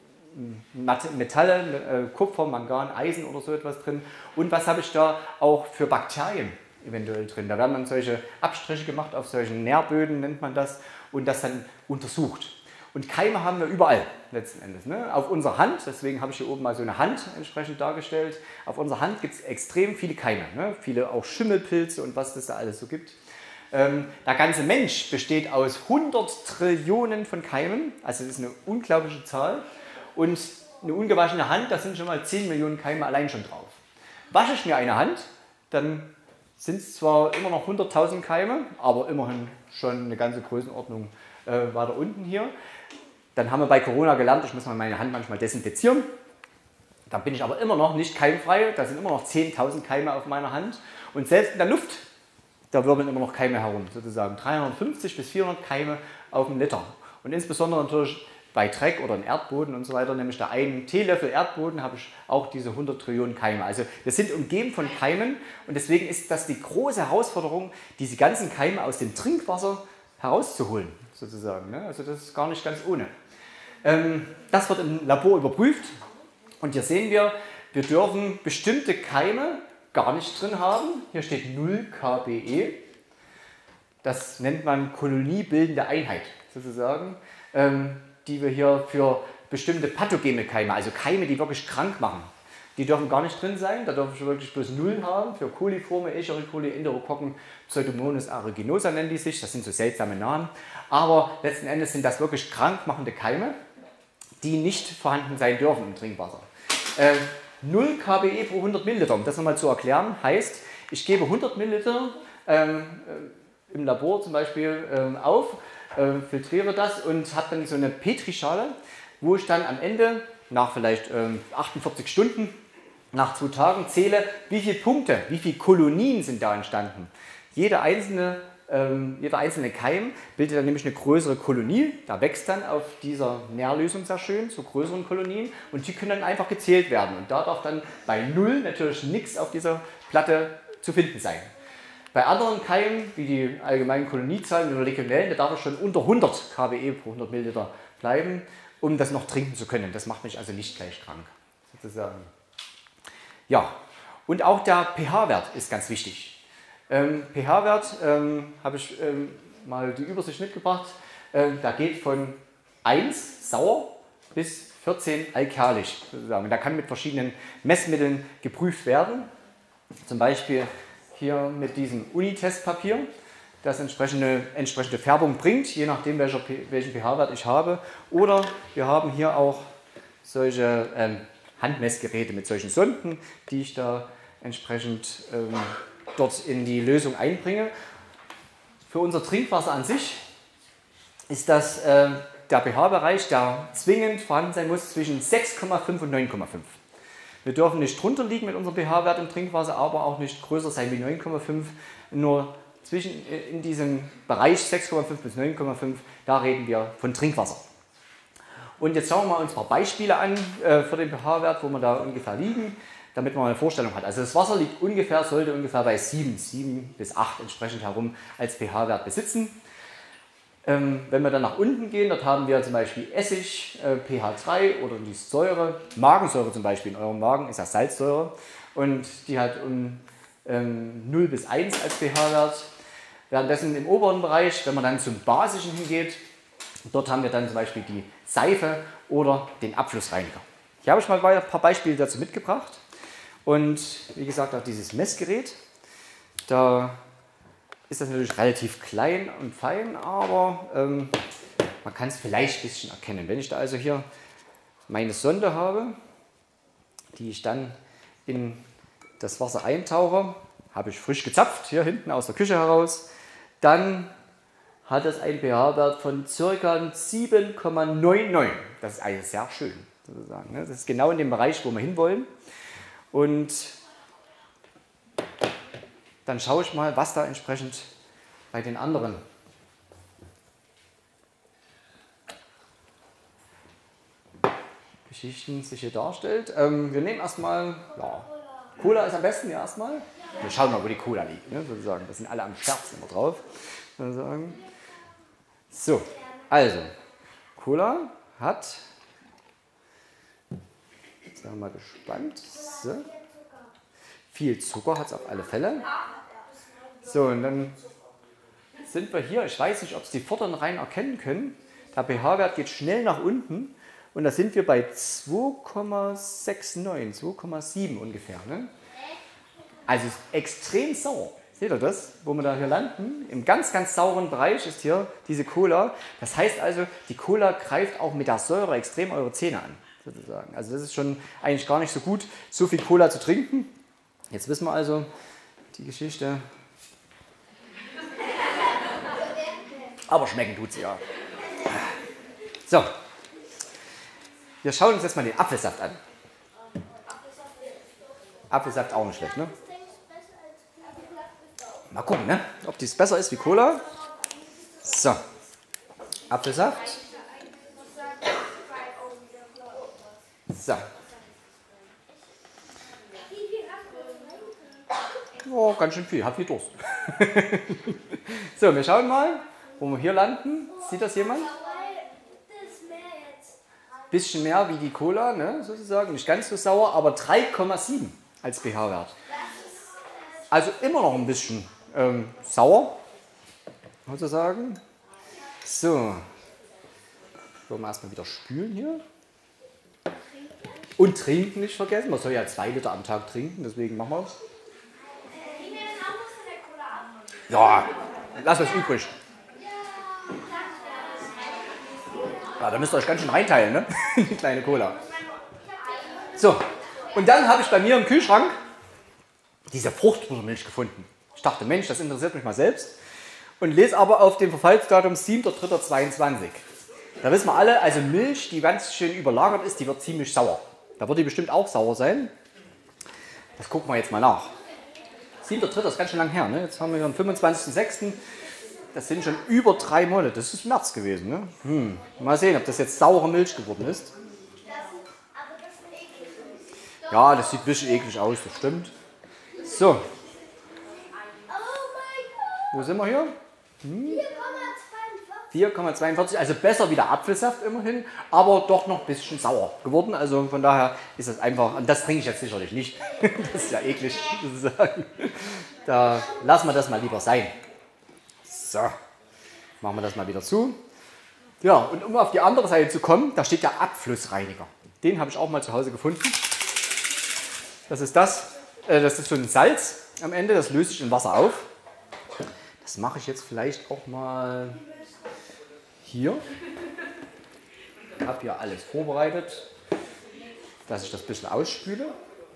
[SPEAKER 2] Metalle, äh, Kupfer, Mangan, Eisen oder so etwas drin. Und was habe ich da auch für Bakterien eventuell drin. Da werden dann solche Abstriche gemacht auf solchen Nährböden, nennt man das, und das dann untersucht. Und Keime haben wir überall letzten Endes. Ne? Auf unserer Hand, deswegen habe ich hier oben mal so eine Hand entsprechend dargestellt. Auf unserer Hand gibt es extrem viele Keime, ne? Viele auch Schimmelpilze und was das da alles so gibt. Ähm, der ganze Mensch besteht aus hundert Trillionen von Keimen, also das ist eine unglaubliche Zahl. Und eine ungewaschene Hand, da sind schon mal zehn Millionen Keime allein schon drauf. wasche ich mir eine Hand, dann sind es zwar immer noch hunderttausend Keime, aber immerhin schon eine ganze Größenordnung äh, weiter unten hier. Dann haben wir bei Corona gelernt, ich muss mal meine Hand manchmal desinfizieren. Dann bin ich aber immer noch nicht keimfrei, da sind immer noch zehntausend Keime auf meiner Hand. Und selbst in der Luft, da wirbeln immer noch Keime herum, sozusagen dreihundertfünfzig bis vierhundert Keime auf einen Liter. Und insbesondere natürlich bei Dreck oder im Erdboden und so weiter, nämlich da einen Teelöffel Erdboden, habe ich auch diese hundert Trillionen Keime. Also wir sind umgeben von Keimen und deswegen ist das die große Herausforderung, diese ganzen Keime aus dem Trinkwasser herauszuholen, sozusagen. Also das ist gar nicht ganz ohne. Das wird im Labor überprüft und hier sehen wir, wir dürfen bestimmte Keime gar nicht drin haben. Hier steht null K B E. Das nennt man koloniebildende Einheit, sozusagen. Die wir hier für bestimmte pathogene Keime, also Keime, die wirklich krank machen, die dürfen gar nicht drin sein. Da darf ich wirklich bloß null haben. Für Coliforme, Escherichia coli, Enterokokken, Pseudomonas aeruginosa nennen die sich. Das sind so seltsame Namen. Aber letzten Endes sind das wirklich krankmachende Keime, die nicht vorhanden sein dürfen im Trinkwasser. Äh, null K B E pro hundert Milliliter, um das nochmal zu erklären, heißt, ich gebe hundert Milliliter ähm, im Labor zum Beispiel ähm, auf, äh, filtriere das und habe dann so eine Petrischale, wo ich dann am Ende, nach vielleicht ähm, achtundvierzig Stunden, nach zwei Tagen zähle, wie viele Punkte, wie viele Kolonien sind da entstanden. Jede einzelne, ähm, jeder einzelne Keim bildet dann nämlich eine größere Kolonie, da wächst dann auf dieser Nährlösung sehr schön zu größeren Kolonien und die können dann einfach gezählt werden. Und da darf dann bei null natürlich nichts auf dieser Platte zu finden sein. Bei anderen Keimen, wie die allgemeinen Koloniezahlen oder Legionellen, da darf es schon unter hundert K B E pro hundert Milliliter bleiben, um das noch trinken zu können. Das macht mich also nicht gleich krank, sozusagen. Ja, und auch der pH-Wert ist ganz wichtig. Ähm, pH-Wert ähm, habe ich ähm, mal die Übersicht mitgebracht. Ähm, da geht von eins sauer bis vierzehn alkalisch, sozusagen. Da kann mit verschiedenen Messmitteln geprüft werden. Zum Beispiel hier mit diesem Unitestpapier, das entsprechende, entsprechende Färbung bringt, je nachdem welcher, welchen pH-Wert ich habe. Oder wir haben hier auch solche ähm, Handmessgeräte mit solchen Sonden, die ich da entsprechend ähm, dort in die Lösung einbringe. Für unser Trinkwasser an sich ist das äh, der pH-Bereich, der zwingend vorhanden sein muss zwischen sechs Komma fünf und neun Komma fünf. Wir dürfen nicht drunter liegen mit unserem pH-Wert im Trinkwasser, aber auch nicht größer sein wie neun Komma fünf. Nur zwischen, in diesem Bereich sechs Komma fünf bis neun Komma fünf, da reden wir von Trinkwasser. Und jetzt schauen wir mal uns ein paar Beispiele an äh, für den pH-Wert, wo wir da ungefähr liegen, damit man eine Vorstellung hat. Also das Wasser liegt ungefähr, sollte ungefähr bei sieben, sieben bis acht entsprechend herum als pH-Wert besitzen. Ähm, wenn wir dann nach unten gehen, dort haben wir zum Beispiel Essig, äh, pH drei oder die Säure, Magensäure zum Beispiel, in eurem Magen ist ja Salzsäure und die hat um ähm, null bis eins als pH-Wert. Währenddessen im oberen Bereich, wenn man dann zum Basischen hingeht, dort haben wir dann zum Beispiel die Seife oder den Abflussreiniger. Hier habe ich mal ein paar Beispiele dazu mitgebracht und wie gesagt auch dieses Messgerät, da ist das natürlich relativ klein und fein, aber ähm, man kann es vielleicht ein bisschen erkennen. Wenn ich da also hier meine Sonde habe, die ich dann in das Wasser eintauche, habe ich frisch gezapft, hier hinten aus der Küche heraus, dann hat es einen pH-Wert von ca. sieben Komma neunundneunzig. Das ist eigentlich sehr schön, sozusagen. Das ist genau in dem Bereich, wo wir hinwollen. Und dann schaue ich mal, was da entsprechend bei den anderen Geschichten sich hier darstellt. Ähm, wir nehmen erstmal, ja, Cola ist am besten, ja erstmal. Wir schauen mal, wo die Cola liegt, ne, sozusagen. Das sind alle am Scherz immer drauf. Sozusagen. So, also, Cola hat, jetzt sind wir mal gespannt, so. Viel Zucker hat es auf alle Fälle. So, und dann sind wir hier, ich weiß nicht, ob Sie die vorderen Reihen erkennen können, der pH-Wert geht schnell nach unten und da sind wir bei zwei Komma neunundsechzig, zwei Komma sieben ungefähr. Ne? Also extrem sauer. Seht ihr das, wo wir da hier landen? Im ganz, ganz sauren Bereich ist hier diese Cola. Das heißt also, die Cola greift auch mit der Säure extrem eure Zähne an, sozusagen. Also das ist schon eigentlich gar nicht so gut, so viel Cola zu trinken. Jetzt wissen wir also die Geschichte. Aber schmecken tut sie ja. So, wir schauen uns jetzt mal den Apfelsaft an. Apfelsaft auch nicht schlecht, ne? Mal gucken, ne? Ob dies besser ist wie Cola. So, Apfelsaft. So. Oh, ganz schön viel, hat viel Durst. So, wir schauen mal, wo wir hier landen. Sieht das jemand? Bisschen mehr wie die Cola, ne, sozusagen. Nicht ganz so sauer, aber drei Komma sieben als pH-Wert. Also immer noch ein bisschen ähm, sauer, sozusagen. So. Wollen wir erstmal wieder spülen hier. Und trinken nicht vergessen. Man soll ja zwei Liter am Tag trinken, deswegen machen wir es. Ja, lasst das übrig. Ja, da müsst ihr euch ganz schön reinteilen, ne? Die kleine Cola. So, und dann habe ich bei mir im Kühlschrank diese Fruchtbuttermilch gefunden. Ich dachte, Mensch, das interessiert mich mal selbst. Und lese aber auf dem Verfallsdatum siebter dritter zweiundzwanzig. Da wissen wir alle, also Milch, die ganz schön überlagert ist, die wird ziemlich sauer. Da wird die bestimmt auch sauer sein. Das gucken wir jetzt mal nach. siebter dritter ist ganz schön lang her, ne? Jetzt haben wir hier den fünfundzwanzigsten sechsten Das sind schon über drei Monate. Das ist März gewesen, ne? Hm. Mal sehen, ob das jetzt saure Milch geworden ist. Ja, das sieht ein bisschen eklig aus, das stimmt. So. Wo sind wir hier? Hm. vier Komma zweiundvierzig, also besser wie der Apfelsaft immerhin, aber doch noch ein bisschen sauer geworden. Also von daher ist das einfach, und das trinke ich jetzt sicherlich nicht. Das ist ja eklig sozusagen. Da lassen wir das mal lieber sein. So, machen wir das mal wieder zu. Ja, und um auf die andere Seite zu kommen, da steht der Abflussreiniger. Den habe ich auch mal zu Hause gefunden. Das ist das, äh, das ist so ein Salz am Ende, das löst sich in Wasser auf. Das mache ich jetzt vielleicht auch mal hier. Ich habe hier alles vorbereitet, dass ich das ein bisschen ausspüle.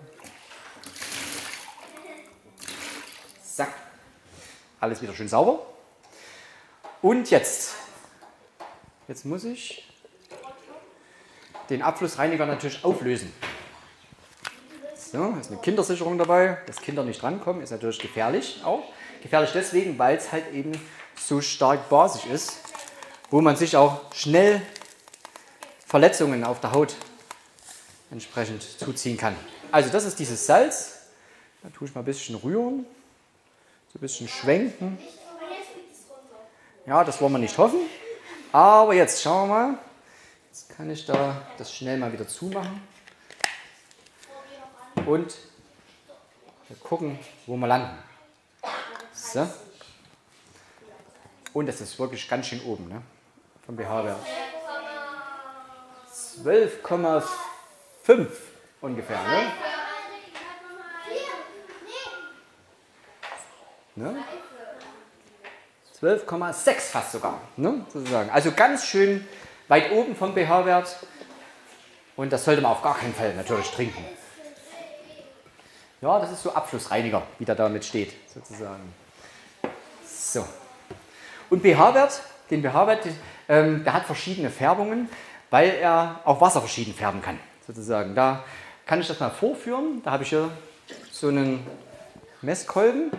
[SPEAKER 2] Zack. Alles wieder schön sauber. Und jetzt, jetzt muss ich den Abflussreiniger natürlich auflösen. So, ist eine Kindersicherung dabei, dass Kinder nicht drankommen, ist natürlich gefährlich auch. Gefährlich deswegen, weil es halt eben so stark basisch ist, wo man sich auch schnell Verletzungen auf der Haut entsprechend zuziehen kann. Also das ist dieses Salz. Da tue ich mal ein bisschen rühren, so ein bisschen schwenken. Ja, das wollen wir nicht hoffen. Aber jetzt schauen wir mal. Jetzt kann ich da das schnell mal wieder zumachen. Und wir gucken, wo wir landen. So. Und das ist wirklich ganz schön oben, ne? Vom pH-Wert. zwölf Komma fünf ungefähr, ne? ne? zwölf Komma sechs fast sogar, ne? Sozusagen. Also ganz schön weit oben vom pH-Wert. Und das sollte man auf gar keinen Fall natürlich trinken. Ja, das ist so Abflussreiniger, wie der damit steht, sozusagen. So. Und pH-Wert, den pH-Wert, ähm, der hat verschiedene Färbungen, weil er auch Wasser verschieden färben kann, sozusagen. Da kann ich das mal vorführen. Da habe ich hier so einen Messkolben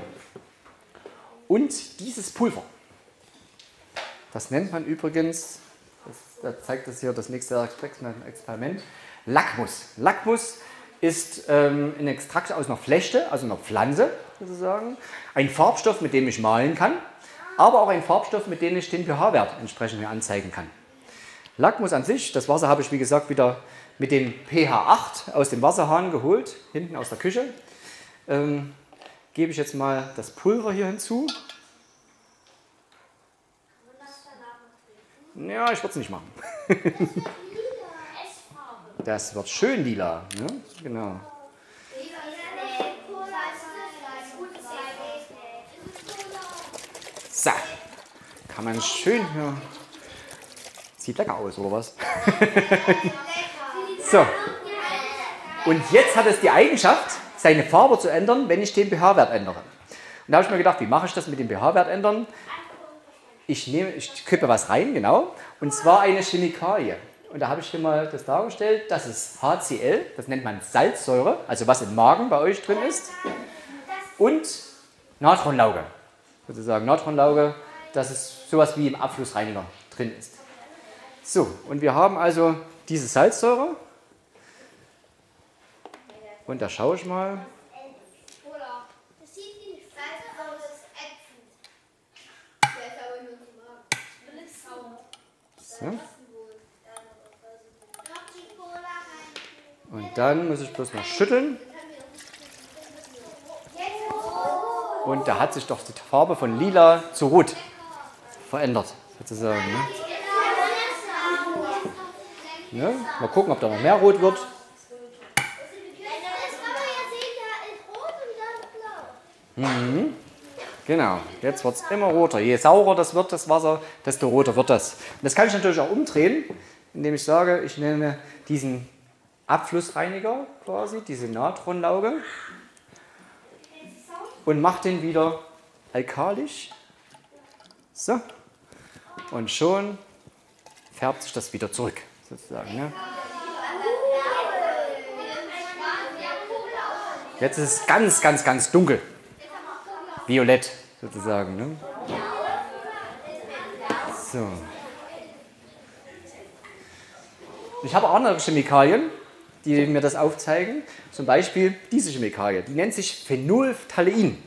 [SPEAKER 2] und dieses Pulver. Das nennt man übrigens, das, da zeigt das hier das nächste Experiment, Lackmus. Lackmus ist ähm, ein Extrakt aus einer Flechte, also einer Pflanze sozusagen. Ein Farbstoff, mit dem ich malen kann, aber auch ein Farbstoff, mit dem ich den pH-Wert entsprechend mir anzeigen kann. Lackmus an sich, das Wasser habe ich wie gesagt wieder mit dem pH acht aus dem Wasserhahn geholt, hinten aus der Küche. Ähm, gebe ich jetzt mal das Pulver hier hinzu. Ja, ich würde es nicht machen. Das wird schön lila, ne? Genau. So, kann man schön hier. Sieht lecker aus, oder was? So. Und jetzt hat es die Eigenschaft, seine Farbe zu ändern, wenn ich den pH-Wert ändere. Und da habe ich mir gedacht, wie mache ich das mit dem pH-Wert ändern? Ich, nehme, ich kippe was rein, genau, und zwar eine Chemikalie. Und da habe ich hier mal das dargestellt, das ist H C L, das nennt man Salzsäure, also was im Magen bei euch drin ist, und Natronlauge, sozusagen Natronlauge, das ist sowas wie im Abflussreiniger drin ist. So, und wir haben also diese Salzsäure, und da schaue ich mal. So. Und dann muss ich bloß noch schütteln. Und da hat sich doch die Farbe von lila zu rot verändert, sozusagen. Ne? Ne? Mal gucken, ob da noch mehr rot wird. Mhm. Genau, jetzt wird es immer roter. Je saurer das wird, das Wasser, desto roter wird das. Und das kann ich natürlich auch umdrehen, indem ich sage, ich nehme diesen Abflussreiniger quasi, diese Natronlauge, und mache den wieder alkalisch. So. Und schon färbt sich das wieder zurück, sozusagen. Ne? Jetzt ist es ganz, ganz, ganz dunkel. Violett, sozusagen. Ne? So. Ich habe auch andere Chemikalien, die mir das aufzeigen. Zum Beispiel diese Chemikalie, die nennt sich Phenolphthalein.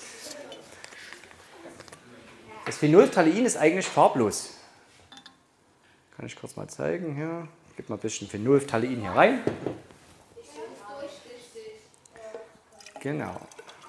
[SPEAKER 2] Das Phenolphthalein ist eigentlich farblos. Kann ich kurz mal zeigen hier. Ich gebe mal ein bisschen Phenolphthalein hier rein. Genau.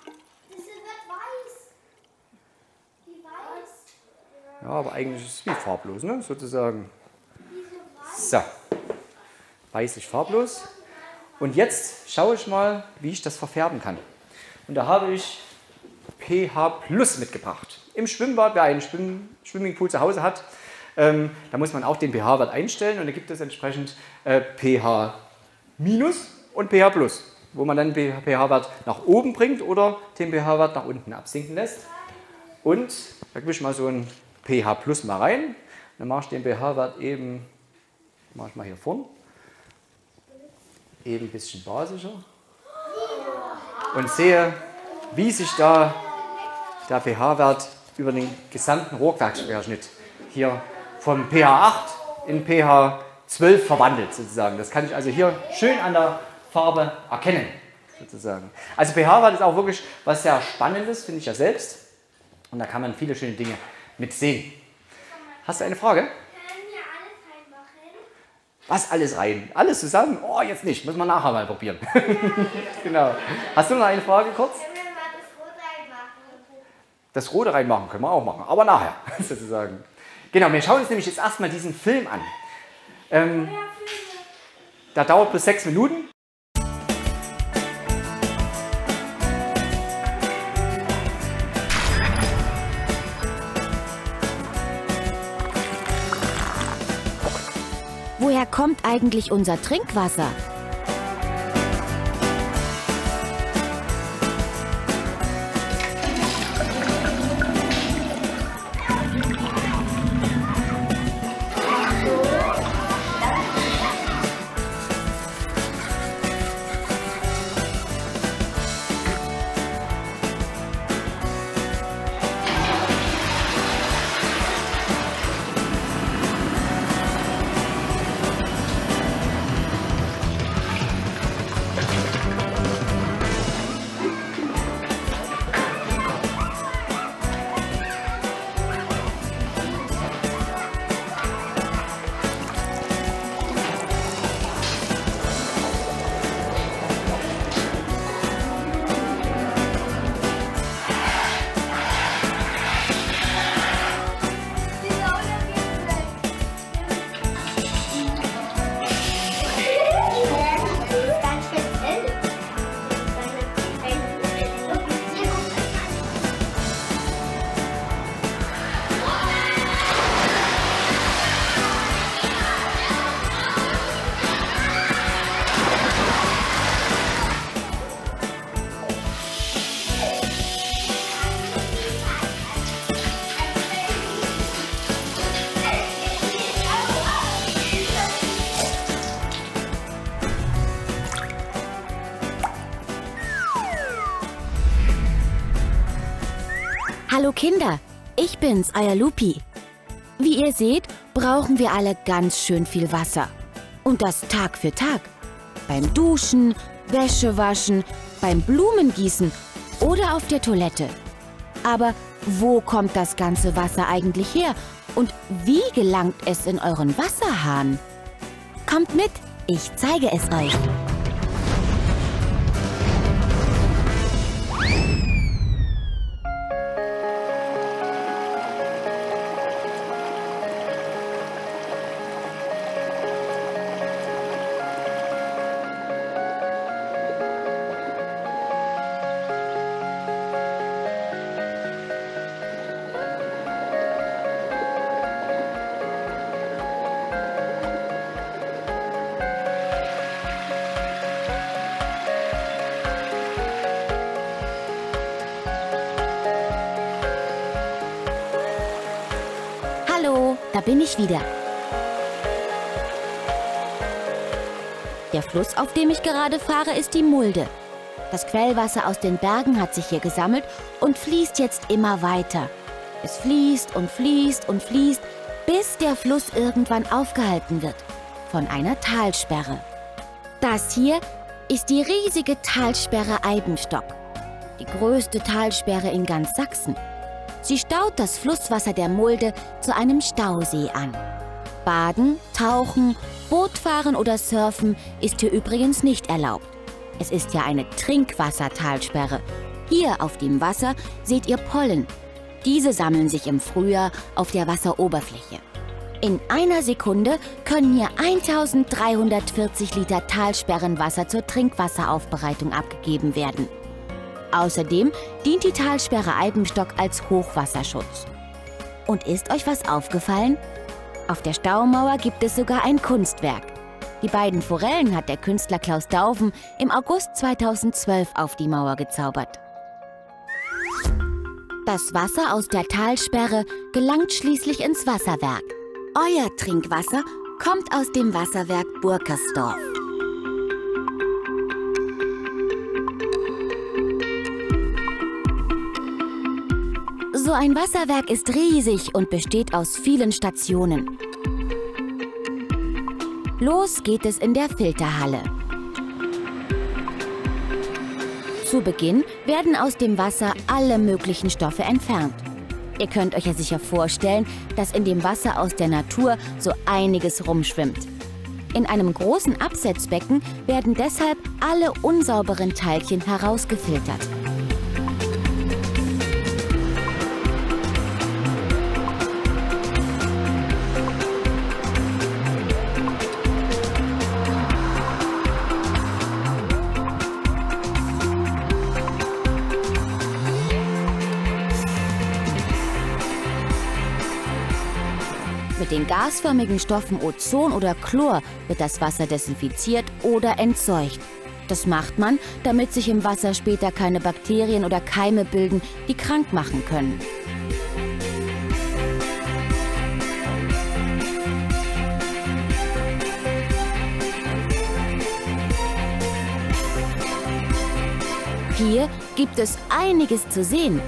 [SPEAKER 2] Ja, aber eigentlich ist es wie farblos, ne? Sozusagen. So. Weißlich farblos. Und jetzt schaue ich mal, wie ich das verfärben kann. Und da habe ich pH Plus mitgebracht. Im Schwimmbad, wer einen Schwimm Swimmingpool zu Hause hat, ähm, da muss man auch den pH-Wert einstellen. Und da gibt es entsprechend äh, pH Minus und pH Plus, wo man dann den pH-Wert nach oben bringt oder den pH-Wert nach unten absinken lässt. Und da gebe ich mal so ein pH Plus mal rein. Dann mache ich den pH-Wert eben, mache ich mal hier vorne, eben ein bisschen basischer. Und sehe, wie sich da der pH-Wert über den gesamten Rohrwerksquerschnitt hier vom pH acht in pH zwölf verwandelt, sozusagen. Das kann ich also hier schön an der Farbe erkennen, sozusagen. Also pH-Wert ist auch wirklich was sehr Spannendes, finde ich ja selbst. Und da kann man viele schöne Dinge mit sehen. Hast du eine Frage?
[SPEAKER 3] Können wir alles reinmachen?
[SPEAKER 2] Was alles rein? Alles zusammen? Oh, jetzt nicht. Müssen wir nachher mal probieren. Genau. Hast du noch eine Frage kurz?
[SPEAKER 3] Können wir mal das Rot reinmachen?
[SPEAKER 2] Das Rote reinmachen können wir auch machen, aber nachher, sozusagen. Genau, wir schauen uns nämlich jetzt erstmal diesen Film an. Ähm, der dauert bis sechs Minuten.
[SPEAKER 4] Woher kommt eigentlich unser Trinkwasser? Hallo Kinder, ich bin's, Ayalupi. Wie ihr seht, brauchen wir alle ganz schön viel Wasser. Und das Tag für Tag. Beim Duschen, Wäsche waschen, beim Blumengießen oder auf der Toilette. Aber wo kommt das ganze Wasser eigentlich her? Und wie gelangt es in euren Wasserhahn? Kommt mit, ich zeige es euch. Hallo, da bin ich wieder. Der Fluss, auf dem ich gerade fahre, ist die Mulde. Das Quellwasser aus den Bergen hat sich hier gesammelt und fließt jetzt immer weiter. Es fließt und fließt und fließt, bis der Fluss irgendwann aufgehalten wird von einer Talsperre. Das hier ist die riesige Talsperre Eibenstock, die größte Talsperre in ganz Sachsen. Sie staut das Flusswasser der Mulde zu einem Stausee an. Baden, Tauchen, Bootfahren oder Surfen ist hier übrigens nicht erlaubt. Es ist ja eine Trinkwassertalsperre. Hier auf dem Wasser seht ihr Pollen. Diese sammeln sich im Frühjahr auf der Wasseroberfläche. In einer Sekunde können hier eintausenddreihundertvierzig Liter Talsperrenwasser zur Trinkwasseraufbereitung abgegeben werden. Außerdem dient die Talsperre Eibenstock als Hochwasserschutz. Und ist euch was aufgefallen? Auf der Staumauer gibt es sogar ein Kunstwerk. Die beiden Forellen hat der Künstler Klaus Dauven im August zweitausendzwölf auf die Mauer gezaubert. Das Wasser aus der Talsperre gelangt schließlich ins Wasserwerk. Euer Trinkwasser kommt aus dem Wasserwerk Burkersdorf. So ein Wasserwerk ist riesig und besteht aus vielen Stationen. Los geht es in der Filterhalle. Zu Beginn werden aus dem Wasser alle möglichen Stoffe entfernt. Ihr könnt euch ja sicher vorstellen, dass in dem Wasser aus der Natur so einiges rumschwimmt. In einem großen Absetzbecken werden deshalb alle unsauberen Teilchen herausgefiltert. Mit den gasförmigen Stoffen Ozon oder Chlor wird das Wasser desinfiziert oder entseucht. Das macht man, damit sich im Wasser später keine Bakterien oder Keime bilden, die krank machen können. Hier gibt es einiges zu sehen.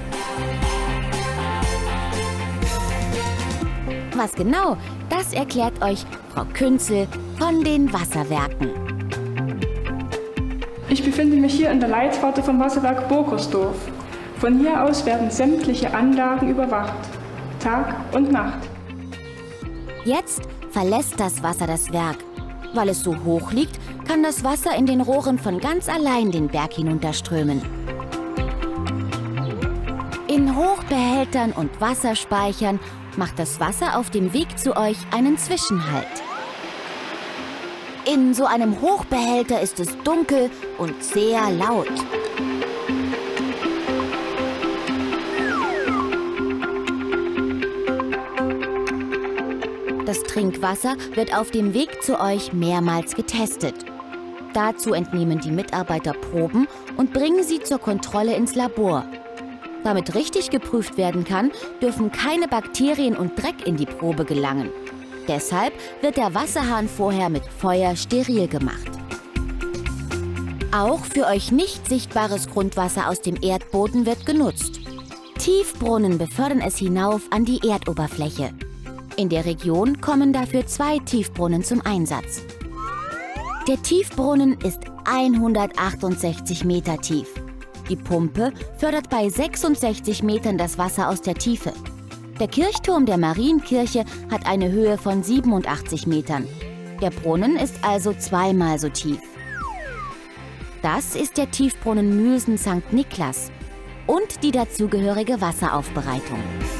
[SPEAKER 4] Was genau, das erklärt euch Frau Künzel von den Wasserwerken.
[SPEAKER 5] Ich befinde mich hier in der Leitwarte vom Wasserwerk Burkersdorf. Von hier aus werden sämtliche Anlagen überwacht, Tag und Nacht.
[SPEAKER 4] Jetzt verlässt das Wasser das Werk. Weil es so hoch liegt, kann das Wasser in den Rohren von ganz allein den Berg hinunterströmen. In Hochbehältern und Wasserspeichern macht das Wasser auf dem Weg zu euch einen Zwischenhalt. In so einem Hochbehälter ist es dunkel und sehr laut. Das Trinkwasser wird auf dem Weg zu euch mehrmals getestet. Dazu entnehmen die Mitarbeiter Proben und bringen sie zur Kontrolle ins Labor. Damit richtig geprüft werden kann, dürfen keine Bakterien und Dreck in die Probe gelangen. Deshalb wird der Wasserhahn vorher mit Feuer steril gemacht. Auch für euch nicht sichtbares Grundwasser aus dem Erdboden wird genutzt. Tiefbrunnen befördern es hinauf an die Erdoberfläche. In der Region kommen dafür zwei Tiefbrunnen zum Einsatz. Der Tiefbrunnen ist hundertachtundsechzig Meter tief. Die Pumpe fördert bei sechsundsechzig Metern das Wasser aus der Tiefe. Der Kirchturm der Marienkirche hat eine Höhe von siebenundachtzig Metern. Der Brunnen ist also zweimal so tief. Das ist der Tiefbrunnen Mülsen Sankt Niklas und die dazugehörige Wasseraufbereitung.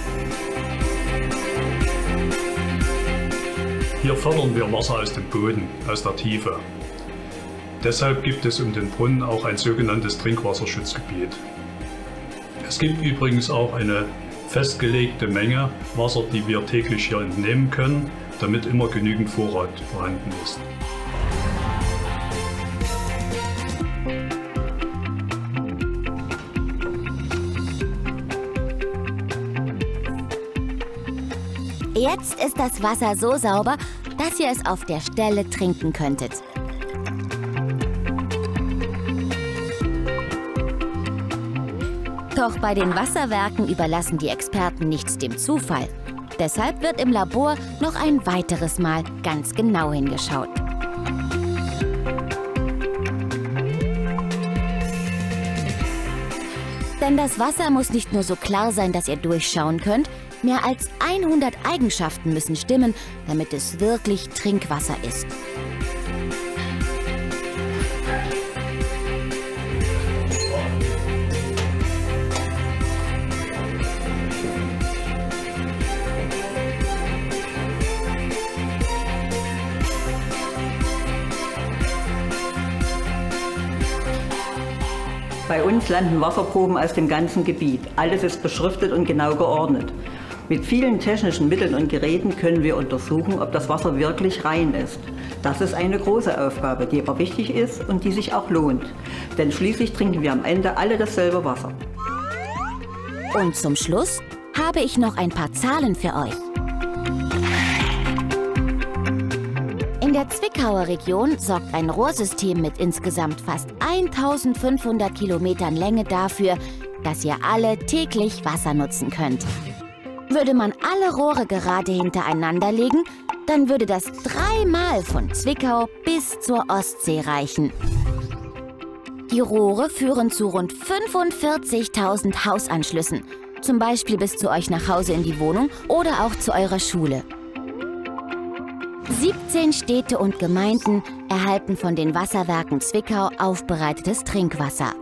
[SPEAKER 6] Hier fördern wir Wasser aus dem Boden, aus der Tiefe. Deshalb gibt es um den Brunnen auch ein sogenanntes Trinkwasserschutzgebiet. Es gibt übrigens auch eine festgelegte Menge Wasser, die wir täglich hier entnehmen können, damit immer genügend Vorrat vorhanden ist.
[SPEAKER 4] Jetzt ist das Wasser so sauber, dass ihr es auf der Stelle trinken könntet. Doch bei den Wasserwerken überlassen die Experten nichts dem Zufall. Deshalb wird im Labor noch ein weiteres Mal ganz genau hingeschaut. Denn das Wasser muss nicht nur so klar sein, dass ihr durchschauen könnt, mehr als hundert Eigenschaften müssen stimmen, damit es wirklich Trinkwasser ist.
[SPEAKER 7] Bei uns landen Wasserproben aus dem ganzen Gebiet. Alles ist beschriftet und genau geordnet. Mit vielen technischen Mitteln und Geräten können wir untersuchen, ob das Wasser wirklich rein ist. Das ist eine große Aufgabe, die aber wichtig ist und die sich auch lohnt. Denn schließlich trinken wir am Ende alle dasselbe Wasser.
[SPEAKER 4] Und zum Schluss habe ich noch ein paar Zahlen für euch. In der Zwickauer Region sorgt ein Rohrsystem mit insgesamt fast eintausendfünfhundert Kilometern Länge dafür, dass ihr alle täglich Wasser nutzen könnt. Würde man alle Rohre gerade hintereinander legen, dann würde das dreimal von Zwickau bis zur Ostsee reichen. Die Rohre führen zu rund fünfundvierzigtausend Hausanschlüssen, zum Beispiel bis zu euch nach Hause in die Wohnung oder auch zu eurer Schule. siebzehn Städte und Gemeinden erhalten von den Wasserwerken Zwickau aufbereitetes Trinkwasser.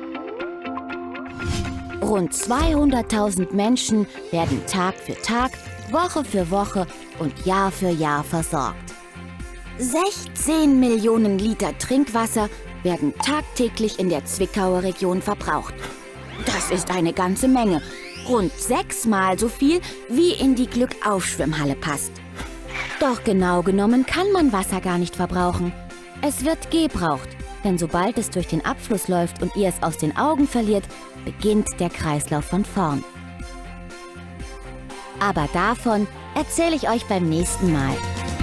[SPEAKER 4] Rund zweihunderttausend Menschen werden Tag für Tag, Woche für Woche und Jahr für Jahr versorgt. sechzehn Millionen Liter Trinkwasser werden tagtäglich in der Zwickauer Region verbraucht. Das ist eine ganze Menge, rund sechsmal so viel, wie in die Glückauf-Schwimmhalle passt. Doch genau genommen kann man Wasser gar nicht verbrauchen. Es wird gebraucht, denn sobald es durch den Abfluss läuft und ihr es aus den Augen verliert, beginnt der Kreislauf von vorn. Aber davon erzähle ich euch beim nächsten Mal.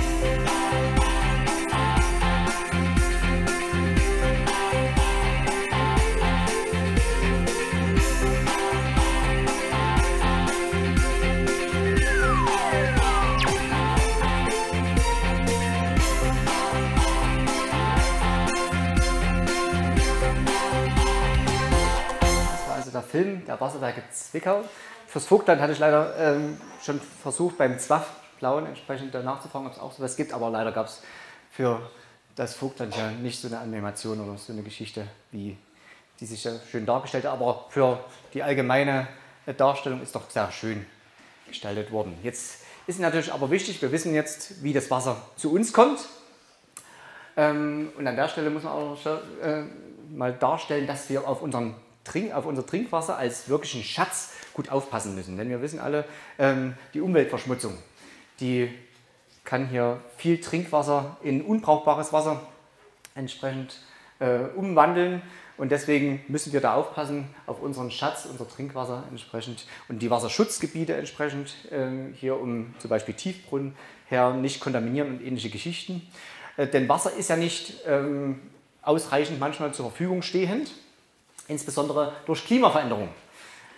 [SPEAKER 2] Der Film der Wasserwerke Zwickau. Fürs Vogtland hatte ich leider ähm, schon versucht, beim Z W A F-Blauen entsprechend nachzufragen, ob es auch sowas gibt, aber leider gab es für das Vogtland ja nicht so eine Animation oder so eine Geschichte, wie die sich ja schön dargestellt hat, aber für die allgemeine Darstellung ist doch sehr schön gestaltet worden. Jetzt ist natürlich aber wichtig, wir wissen jetzt, wie das Wasser zu uns kommt. Ähm, und an der Stelle muss man auch äh, mal darstellen, dass wir auf unseren Trink, auf unser Trinkwasser als wirklichen Schatz gut aufpassen müssen. Denn wir wissen alle, ähm, die Umweltverschmutzung, die kann hier viel Trinkwasser in unbrauchbares Wasser entsprechend äh, umwandeln. Und deswegen müssen wir da aufpassen auf unseren Schatz, unser Trinkwasser entsprechend und die Wasserschutzgebiete entsprechend äh, hier um zum Beispiel Tiefbrunnen her nicht kontaminieren und ähnliche Geschichten. Äh, denn Wasser ist ja nicht ähm, ausreichend manchmal zur Verfügung stehend. Insbesondere durch Klimaveränderung.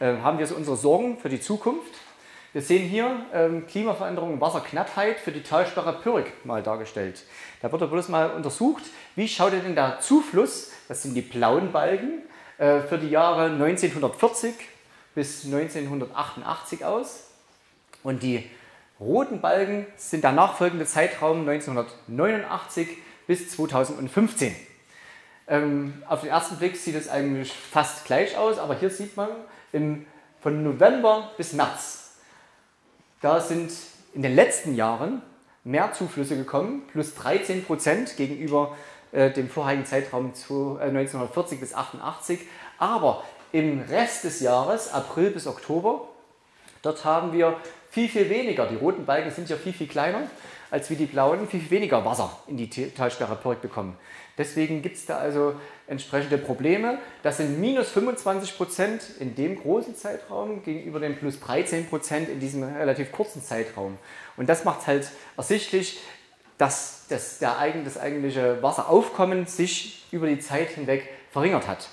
[SPEAKER 2] äh, haben wir so unsere Sorgen für die Zukunft. Wir sehen hier ähm, Klimaveränderung und Wasserknappheit für die Talsperre Pürg mal dargestellt. Da wird bloß mal untersucht, wie schaut denn der Zufluss, das sind die blauen Balken, äh, für die Jahre neunzehnhundertvierzig bis neunzehnhundertachtundachtzig aus. Und die roten Balken sind der nachfolgende Zeitraum neunzehnhundertneunundachtzig bis zweitausendfünfzehn. Ähm, auf den ersten Blick sieht es eigentlich fast gleich aus, aber hier sieht man im, von November bis März. Da sind in den letzten Jahren mehr Zuflüsse gekommen, plus dreizehn Prozent gegenüber äh, dem vorherigen Zeitraum zu, äh, neunzehnhundertvierzig bis achtundachtzig. Aber im Rest des Jahres, April bis Oktober, dort haben wir viel, viel weniger. Die roten Balken sind ja viel, viel kleiner als wie die blauen, viel, viel weniger Wasser in die Talsperre Pürg bekommen. Deswegen gibt es da also entsprechende Probleme. Das sind minus fünfundzwanzig Prozent in dem großen Zeitraum gegenüber dem plus dreizehn Prozent in diesem relativ kurzen Zeitraum. Und das macht halt ersichtlich, dass das, der, das eigentliche Wasseraufkommen sich über die Zeit hinweg verringert hat.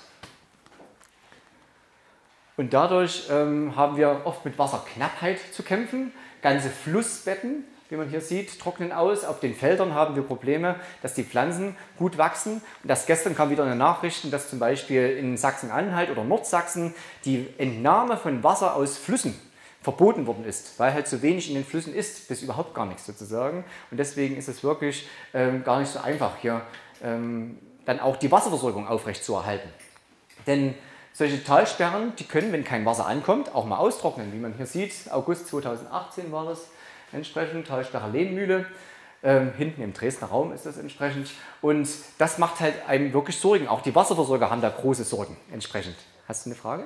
[SPEAKER 2] Und dadurch ähm, haben wir oft mit Wasserknappheit zu kämpfen. Ganze Flussbetten, wie man hier sieht, trocknen aus. Auf den Feldern haben wir Probleme, dass die Pflanzen gut wachsen. Und das gestern kam wieder in den Nachrichten, dass zum Beispiel in Sachsen-Anhalt oder Nordsachsen die Entnahme von Wasser aus Flüssen verboten worden ist, weil halt so wenig in den Flüssen ist, bis überhaupt gar nichts sozusagen. Und deswegen ist es wirklich ähm, gar nicht so einfach, hier ähm, dann auch die Wasserversorgung aufrechtzuerhalten. Denn solche Talsperren, die können, wenn kein Wasser ankommt, auch mal austrocknen. Wie man hier sieht, August zweitausendachtzehn war das entsprechend, Talsperre Lehnmühle. Ähm, hinten im Dresdner Raum ist das entsprechend. Und das macht halt einem wirklich Sorgen. Auch die Wasserversorger haben da große Sorgen entsprechend. Hast du eine Frage?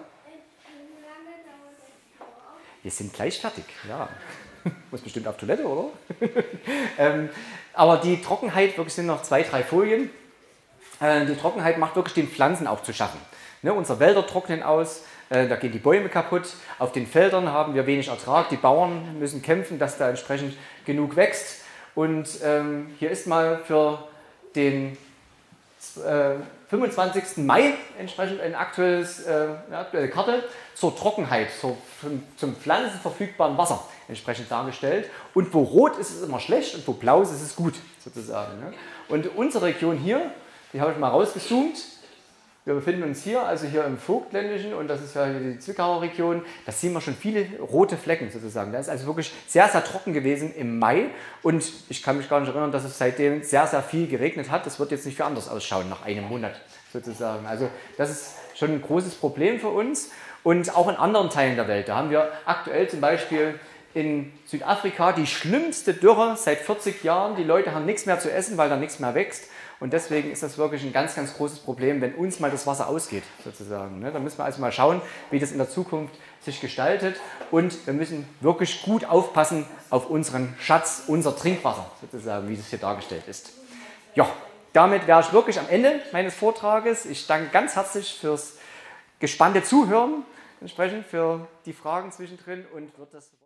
[SPEAKER 2] Wir sind gleich fertig, ja. Muss bestimmt auf Toilette, oder? ähm, aber die Trockenheit, wirklich sind noch zwei, drei Folien. Äh, die Trockenheit macht wirklich den Pflanzen auch zu schaffen. Ne, unsere Wälder trocknen aus, äh, da gehen die Bäume kaputt. Auf den Feldern haben wir wenig Ertrag. Die Bauern müssen kämpfen, dass da entsprechend genug wächst. Und ähm, hier ist mal für den äh, fünfundzwanzigsten Mai entsprechend ein aktuelles, äh, eine aktuelle Karte zur Trockenheit, zur, zum pflanzenverfügbaren Wasser entsprechend dargestellt. Und wo rot ist, ist es immer schlecht und wo blau ist, ist es gut sozusagen. Ne? Und unsere Region hier, die habe ich mal rausgezoomt. Wir befinden uns hier, also hier im Vogtländischen, und das ist ja die Zwickauer Region. Da sehen wir schon viele rote Flecken sozusagen. Da ist also wirklich sehr, sehr trocken gewesen im Mai. Und ich kann mich gar nicht erinnern, dass es seitdem sehr, sehr viel geregnet hat. Das wird jetzt nicht für anders ausschauen nach einem Monat sozusagen. Also das ist schon ein großes Problem für uns. Und auch in anderen Teilen der Welt. Da haben wir aktuell zum Beispiel in Südafrika die schlimmste Dürre seit vierzig Jahren. Die Leute haben nichts mehr zu essen, weil da nichts mehr wächst. Und deswegen ist das wirklich ein ganz, ganz großes Problem, wenn uns mal das Wasser ausgeht, sozusagen. Da müssen wir also mal schauen, wie das in der Zukunft sich gestaltet. Und wir müssen wirklich gut aufpassen auf unseren Schatz, unser Trinkwasser, sozusagen, wie das hier dargestellt ist. Ja, damit wäre ich wirklich am Ende meines Vortrages. Ich danke ganz herzlich fürs gespannte Zuhören, entsprechend für die Fragen zwischendrin und wird das